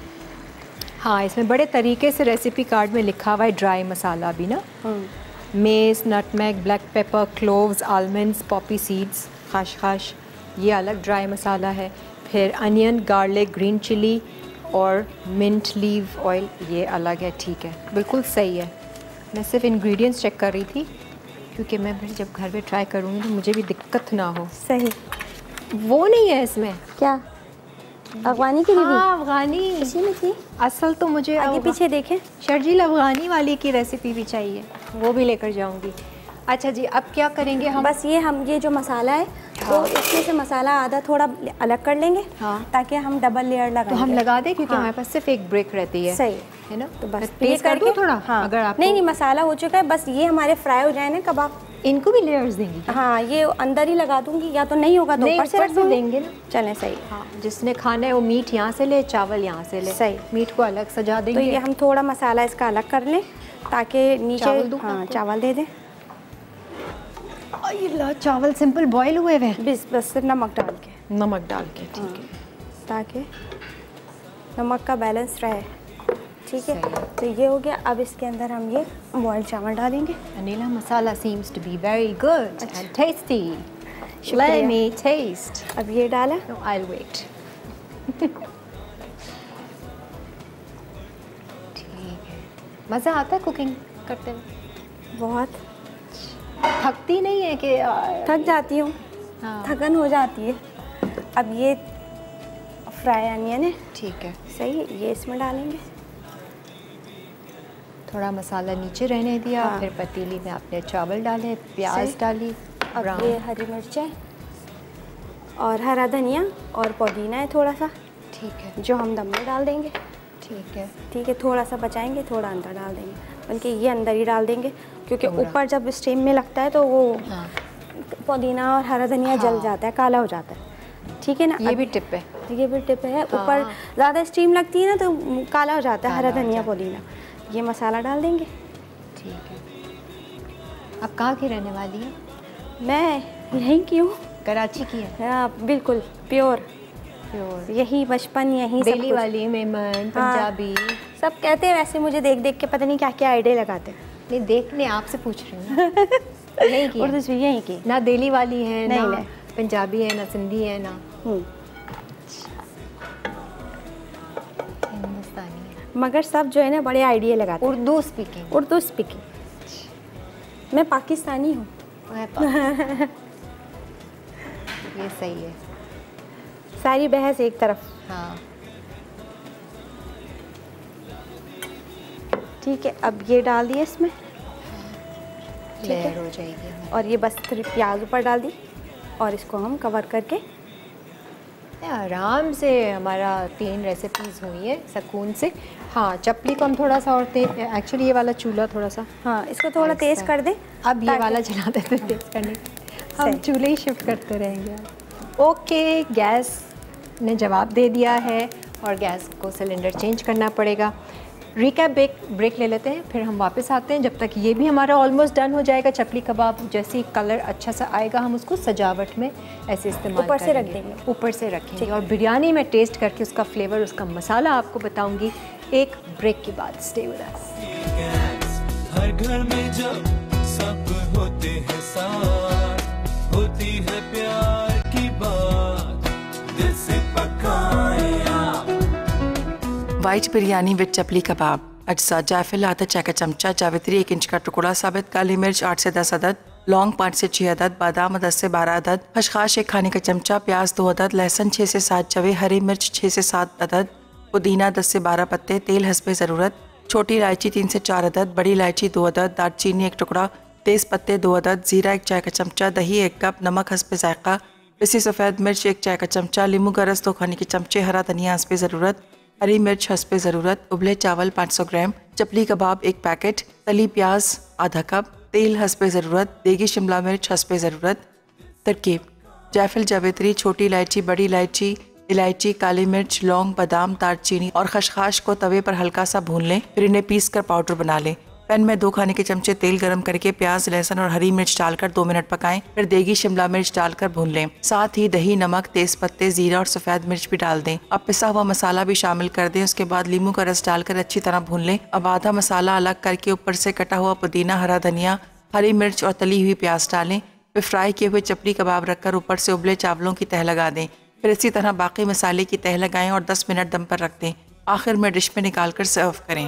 हाँ, इसमें बड़े तरीके से रेसिपी कार्ड में लिखा हुआ है ड्राई मसाला भी ना, mace, nutmeg, black pepper, cloves, almonds, poppy seeds, खाश, ये अलग ड्राई मसाला है। फिर अनियन, गार्लिक, ग्रीन चिली और मिंट लीव ऑयल, ये अलग है। ठीक है, बिल्कुल सही है। मैं सिर्फ इंग्रेडिएंट्स चेक कर रही थी क्योंकि मैं फिर जब घर पे ट्राई करूँगी तो मुझे भी दिक्कत ना हो। सही। वो नहीं है इसमें क्या? अफगानी की? हाँ, अफगानी इसी में थी। असल तो मुझे आगे पीछे देखें, शर्जील अफगानी वाली की रेसिपी भी चाहिए, वो भी लेकर जाऊंगी। अच्छा जी, अब क्या करेंगे हम? बस ये जो मसाला है तो इसमें से मसाला आधा थोड़ा अलग कर लेंगे। हाँ। ताकि हम डबल लेयर लगाएंगे। तो हम लगा दें क्योंकि हमारे पास सिर्फ एक ब्रेक रहती है। सही। है ना। तो बस टेस्ट कर दूं थोड़ा? हाँ, अगर आप नहीं मसाला हो चुका है, बस ये हमारे फ्राई हो जाए ना कबाब। इनको भी लेयर्स देंगी क्या? हाँ, ये अंदर ही लगा दूंगी, या तो नहीं होगा तो ऊपर से रख देंगे ना। चलें, सही। हाँ, जिसने खाना है वो मीट यहाँ से ले, चावल यहाँ से ले। सही। मीट को अलग सजा देंगे। तो ये हम थोड़ा मसाला इसका अलग कर लें ताकि नीचे हाँ चावल दे दें। चावल सिंपल बॉईल हुए हुए बस नमक डाल के, ठीक है, ताकि नमक का बैलेंस रहे। ठीक है, तो ये हो गया। अब इसके अंदर हम ये बॉइल्ड चावल डालेंगे। अनिला मसाला seems to be very good and tasty. Let me taste. अब ये डाला। No, I'll wait. ठीक है। मज़ा आता है कुकिंग करते में? बहुत। थकती नहीं है कि थक जाती हूँ। हाँ। थकन हो जाती है। अब ये फ्राई अनियन है। ठीक है, सही है, ये इसमें डालेंगे। थोड़ा मसाला नीचे रहने दिया। हाँ। फिर पतीली में आपने चावल डाले, प्याज डाली। अब ये हरी मिर्चें और हरा धनिया और पुदीना है थोड़ा सा। ठीक है, जो हम दम में डाल देंगे। ठीक है, ठीक है, थोड़ा सा बचाएंगे, थोड़ा अंदर डाल देंगे, बल्कि ये अंदर ही डाल देंगे क्योंकि ऊपर जब स्टीम में लगता है तो वो पुदीना और हरा धनिया जल जाता है, काला हो जाता है। ठीक है ना। ये भी टिप है। ये भी टिप है। ऊपर ज़्यादा स्टीम लगती है ना तो काला हो जाता है हरा धनिया पुदीना। ये मसाला डाल देंगे। ठीक है। अब कहाँ की रहने वाली है? मैं यहीं की हूँ, कराची की है। हाँ, बिल्कुल प्योर यही बचपन यही सब दिल्ली वाली मेमन, पंजाबी सब कहते हैं। वैसे मुझे देख देख के पता नहीं क्या क्या आइडिया लगाते हैं। नहीं, देखने आपसे पूछ रही हूँ ना। यहीं की उर्दू भी यहीं की, ना दिल्ली वाली है, नहीं, ना नहीं। पंजाबी है, ना सिंधी है, ना हिंदुस्तानी है, मगर सब जो है ना बड़े आइडिया लगाते हैं। उर्दू स्पीकिंग। उर्दू स्पीकिंग। मैं पाकिस्तानी हूँ। ये सही है। सारी बहस एक तरफ। हाँ, ठीक है, अब ये डाल दिए इसमें। लेयर हो जाएगी। और ये बस फिर प्याज ऊपर डाल दी और इसको हम कवर करके आराम से हमारा 3 रेसिपीज़ हुई है सुकून से। हाँ, चपली को हम थोड़ा सा और एक्चुअली ये वाला चूल्हा थोड़ा सा, हाँ, इसको थोड़ा तेज कर दें। अब ये वाला जला देते तेज करने, हम चूल्हे ही शिफ्ट करते रहेंगे। ओके, गैस ने जवाब दे दिया है और गैस को सिलेंडर चेंज करना पड़ेगा। रिकैप ब्रेक ले लेते हैं, फिर हम वापस आते हैं। जब तक ये भी हमारा ऑलमोस्ट डन हो जाएगा, चपली कबाब जैसे ही कलर अच्छा सा आएगा हम उसको सजावट में ऐसे इस्तेमाल ऊपर से रख देंगे, ऊपर से रखेंगे। और बिरयानी में टेस्ट करके उसका फ्लेवर, उसका मसाला आपको बताऊंगी एक ब्रेक के बाद। स्टे विद अस। हर घर में जब सब होते हैं साथ, होती है प्यार की बात, दिल से पकाए आप। White biryani with chapli kabab. अज्जा: जायफल आधा चाय का चमचा, जावित्री 1 इंच का टुकड़ा, साबित काली मिर्च 8 से 10 अदद, लौंग 5 से 6 अदद, बादाम 10 से 12 अदद, खसखस 1 खाने का चमचा, प्याज 2 अदद, लहसुन 6 से 7 जवे, हरी मिर्च 6 से 7 अदद, पुदीना 10 से 12 पत्ते, तेल हस्बे ज़रूरत, छोटी इलायची 3 से 4 अदद, बड़ी इलायची 2 अदद, दालचीनी 1 टुकड़ा, तेज़ पत्ते 2 अदद, ज़ीरा 1 चाय का चमचा, दही 1 कप, नमक हस्बे जायका, पिसी सफ़ेद मिर्च 1 चाय का चमचा, नींबू का रस 2 खाने के चमचे, हरा धनिया हस्बे ज़रूरत, हरी मिर्च हस्बे ज़रूरत, उबले चावल 500 ग्राम, चपली कबाब 1 पैकेट, तली प्याज आधा कप, तेल हस्बे ज़रूरत, देगी शिमला मिर्च हस्बे ज़रूरत। तरकीब: जायफल, जावित्री, छोटी इलायची, बड़ी इलायची, इलायची, काली मिर्च, लौंग, बादाम, दालचीनी और खसखस को तवे पर हल्का सा भून लें, फिर इन्हें पीस कर पाउडर बना लें। पैन में 2 खाने के चमचे तेल गरम करके प्याज, लहसुन और हरी मिर्च डालकर 2 मिनट पकाएं, फिर देगी शिमला मिर्च डालकर भून लें। साथ ही दही, नमक, तेज पत्ते, जीरा और सफेद मिर्च भी डाल दें। अब पिसा हुआ मसाला भी शामिल कर दें। उसके बाद नींबू का रस डालकर अच्छी तरह भून लें। अब आधा मसाला अलग करके ऊपर से कटा हुआ पुदीना, हरा धनिया, हरी मिर्च और तली हुई प्याज डालें। फिर फ्राई किए हुए चपली कबाब रखकर ऊपर से उबले चावलों की तह लगा दें। फिर इसी तरह बाकी मसाले की तह लगाएं और 10 मिनट दम पर रख दें। आखिर में डिश में निकाल कर सर्व करें।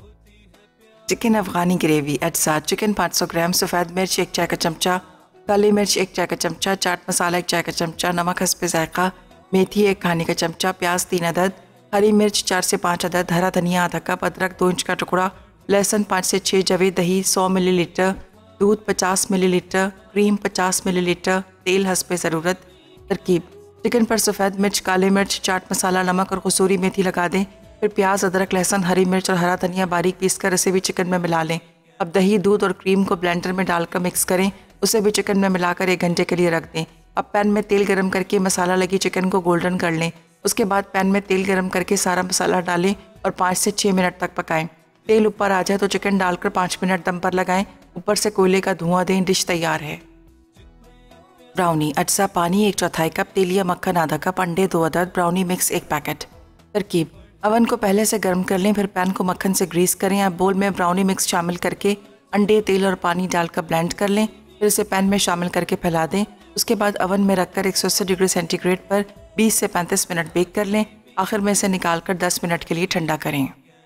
Chicken Afghani gravy. अज्जा: चिकन 500 ग्राम, सफ़ेद मिर्च 1 चाय का चमचा, काली मिर्च 1 चाय का चमचा, चाट मसाला 1 चाय का चमचा, नमक हस्बे जायका, मेथी 1 खाने का चमचा, प्याज 3 अदद, हरी मिर्च 4 से 5 अदद, हरा धनिया आधा कप, अदरक 2 इंच का टुकड़ा, लहसुन 5 से 6 जवे, दही 100 मिलीलीटर, दूध 50 मिलीलीटर, क्रीम 50 मिलीलीटर, तेल हस्बे ज़रूरत। तरकीब: चिकन पर सफ़ेद मिर्च, काले मिर्च, चाट मसाला, नमक और कसूरी मेथी लगा दें। फिर प्याज, अदरक, लहसुन, हरी मिर्च और हरा धनिया बारीक पीस कर इसे भी चिकन में मिला लें। अब दही, दूध और क्रीम को ब्लेंडर में डालकर मिक्स करें, उसे भी चिकन में मिलाकर 1 घंटे के लिए रख दें। अब पैन में तेल गरम करके मसाला लगी चिकन को गोल्डन कर लें। उसके बाद पैन में तेल गरम करके सारा मसाला डालें और 5 से 6 मिनट तक पकाएं। तेल ऊपर आ जाए तो चिकन डालकर 5 मिनट दम पर लगाएं, ऊपर से कोयले का धुआं दें। डिश तैयार है। ब्राउनी, अज्जा पानी 1/4 कप, तेल या मक्खन आधा कप, अंडे 2 अदद, ब्राउनी मिक्स 1 पैकेट। तरकीब, अवन को पहले से गर्म कर लें, फिर पैन को मक्खन से ग्रीस करें। अब बोल में ब्राउनी मिक्स शामिल करके अंडे, तेल और पानी डालकर ब्लेंड कर लें, फिर इसे पैन में शामिल करके फैला दें। उसके बाद अवन में रखकर 180 डिग्री सेंटीग्रेड पर 20 से 35 मिनट बेक कर लें। आखिर में इसे निकालकर 10 मिनट के लिए ठंडा करें।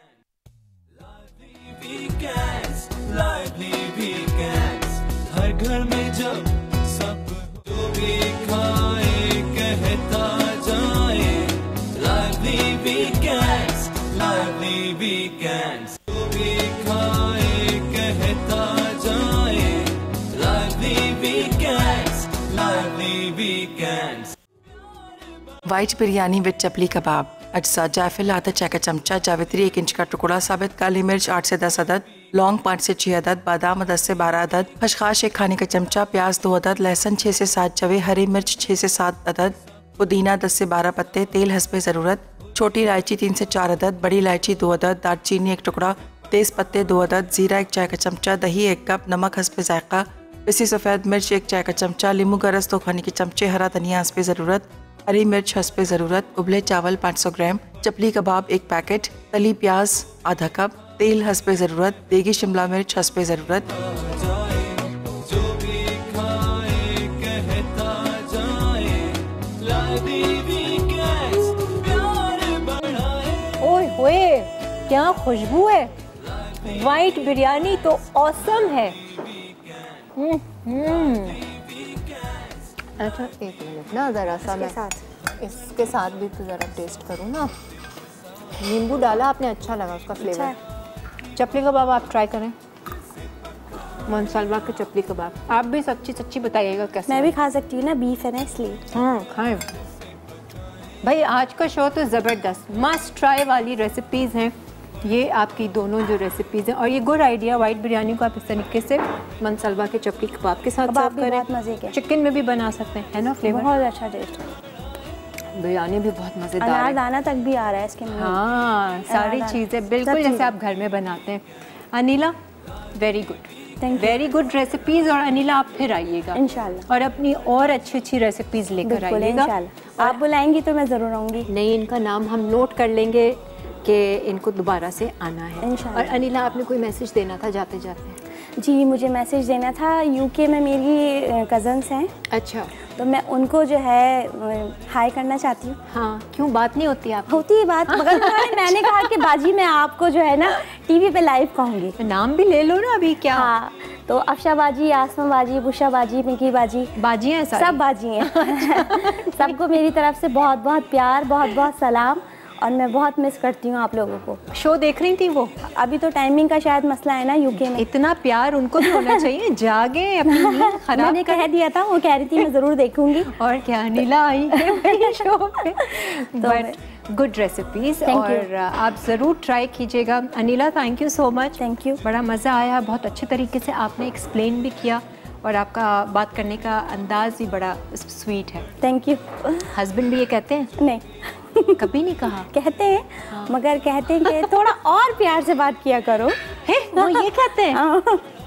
हर घर में जब सब जो भी खाए कहता जाए लाइवली वीकेंड्स, लाइवली वीकेंड्स, जो भी खाए कहता जाए lively weekends, lively weekends. White biryani with chapli kabab, अज्जा जायफल आधा चाय का चमचा, जावित्री 1 इंच का टुकड़ा, साबित काली मिर्च 8 से 10 अदद, लौंग 5 से 6 अदद, बादाम 10 से 12 अदद, खसखस 1 खाने का चमचा, प्याज 2 अदद, लहसुन 6 से 7 जवे, हरी मिर्च 6 से 7 अदद, पुदीना 10 से 12 पत्ते, तेल हस्बे ज़रूरत, छोटी इलायची 3 से 4 अदद, बड़ी इलायची 2 अदद, दालचीनी 1 टुकड़ा, तेज़ पत्ते 2 अदद, जीरा 1 चाय का चमचा, दही 1 कप, नमक हस्बे जायका, पिसी सफ़ेद मिर्च 1 चाय का चमचा, नींबू का रस 2 खाने के चमचे, हरा धनिया हस्बे ज़रूरत, हरी मिर्च हस्बे ज़रूरत, उबले चावल 500 ग्राम, चपली कबाब 1 पैकेट, तली प्याज आधा कप, तेल हस्बे ज़रूरत, देगी शिमला मिर्च हस्बे ज़रूरत। जो भी खाए कहता जाए लाइवली वीकेंड्स, प्यार बढ़ाए। ओए होए, क्या खुशबू है। वाइट बिरयानी तो ऑसम है। अच्छा 1 मिनट ना, ज़रा सा मैं इसके साथ भी तो ज़रा टेस्ट करूँ ना। नींबू डाला आपने, अच्छा लगा उसका फ्लेवर। चपली कबाब आप ट्राई करें, मनसलवा के चपली कबाब। आप भी सच्ची बताइएगा कैसे। मैं भी खा सकती हूँ ना, बीफ है ना इसलिए। हाँ खाएं भाई। आज का शो तो ज़बरदस्त, मस्ट ट्राई वाली रेसिपीज़ हैं ये आपकी दोनों जो रेसिपीज़ हैं। और ये गुड आइडिया, वाइट बिरयानी को आप इस तरीके से मनसलवा के चपली कबाब के साथ सर्व करें। बहुत मज़े के, चिकन में भी बना सकते हैं, है ना। फ्लेवर बहुत अच्छा टेस्ट है। बिरयानी भी बहुत मज़ेदार है। अनारदाना तक भी आ रहा है इसके में। हाँ, सारी चीज़ें बिल्कुल जैसे आप घर में बनाते हैं। Anila, very good, very good recipes. और अनिला आप फिर आइएगा इंशाल्लाह, और अपनी और अच्छी रेसिपीज़ लेकर आइएगा इंशाल्लाह। आप बुलाएंगी तो मैं ज़रूर आऊँगी। नहीं, इनका नाम हम नोट कर लेंगे कि इनको दोबारा से आना है इंशाल्लाह। और अनिला, आपने कोई मैसेज देना था जाते जाते? जी, मुझे मैसेज देना था। यूके में मेरी कज़न्स हैं। अच्छा, तो मैं उनको जो है हाई करना चाहती हूँ। हाँ, क्यों बात नहीं होती आप? होती है बात, मगर मैंने कहा कि बाजी मैं आपको जो है ना टीवी पे लाइव कहूँगी। नाम भी ले लो ना अभी। क्या? हाँ, तो अफशा बाजी, आसमा बाजी, बुशा बाजी, मिकी बाजी, बाजी हैं सब बाजी हैं। सबको मेरी तरफ से बहुत बहुत प्यार, बहुत बहुत सलाम। और मैं बहुत मिस करती हूँ आप लोगों को। शो देख रही थी वो? अभी तो टाइमिंग का शायद मसला है ना यूके में। इतना प्यार उनको भी होना चाहिए, जागे अपनी नींद खराब। मैंने कह दिया था, वो कह रही थी मैं ज़रूर देखूंगी। और क्या, नीला आई है शो पे। बट गुड रेसिपीज़, और आप ज़रूर ट्राई कीजिएगा। Anila, thank you so much. Thank you, बड़ा मज़ा आया, बहुत अच्छे तरीके से आपने एक्सप्लेन भी किया और आपका बात करने का अंदाज़ भी बड़ा स्वीट है। Thank you. हस्बैंड भी ये कहते हैं? नहीं कभी नहीं कहा। कहते हैं, हाँ। मगर कहते हैं कि थोड़ा और प्यार से बात किया करो। है वो ये कहते हैं?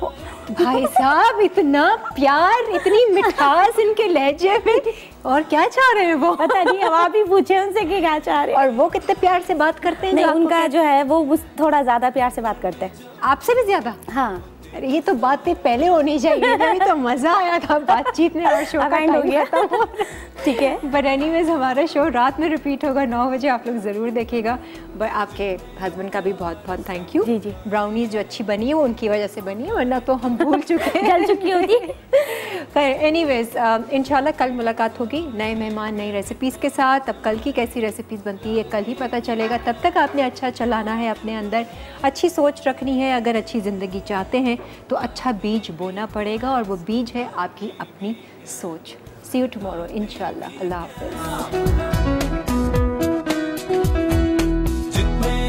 भाई साहब, इतना प्यार, इतनी मिठास इनके लहजे में। और क्या चाह रहे हैं वो? पता नहीं, अब आप ही पूछे उनसे कि क्या चाह रहे हैं। और वो कितने प्यार से बात करते हैं? नहीं, उनका जो है वो थोड़ा ज़्यादा प्यार से बात करते हैं। आपसे भी ज़्यादा? हाँ। अरे ये तो बातें पहले होनी चाहिए, अभी तो मज़ा आया था बातचीत में और शो का टाइम हो गया। ठीक है, बट एनीवेज हमारा शो रात में रिपीट होगा 9 बजे, आप लोग ज़रूर देखिएगा। आपके हस्बैंड का भी बहुत बहुत थैंक यू। जी जी। ब्राउनीज जो अच्छी बनी है वो उनकी वजह से बनी है, वरना तो हम भूल चुके हैं, जल चुकी होती। खैर एनीवेज, इंशाल्लाह कल मुलाकात होगी नए मेहमान, नई रेसिपीज़ के साथ। अब कल की कैसी रेसिपीज़ बनती है कल ही पता चलेगा। तब तक आपने अच्छा चलाना है, अपने अंदर अच्छी सोच रखनी है। अगर अच्छी ज़िंदगी चाहते हैं तो अच्छा बीज बोना पड़ेगा, और वो बीज है आपकी अपनी सोच। सी यू टुमारो इंशाल्लाह। अल्लाह हाफ़िज़।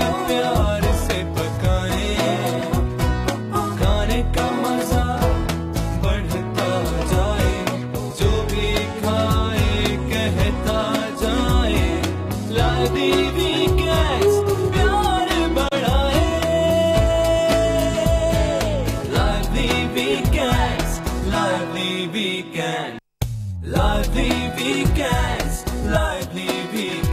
वीकेंड्स प्यार बढ़ाए, lively weekends, lively weekend, lively weekends, lively weekend.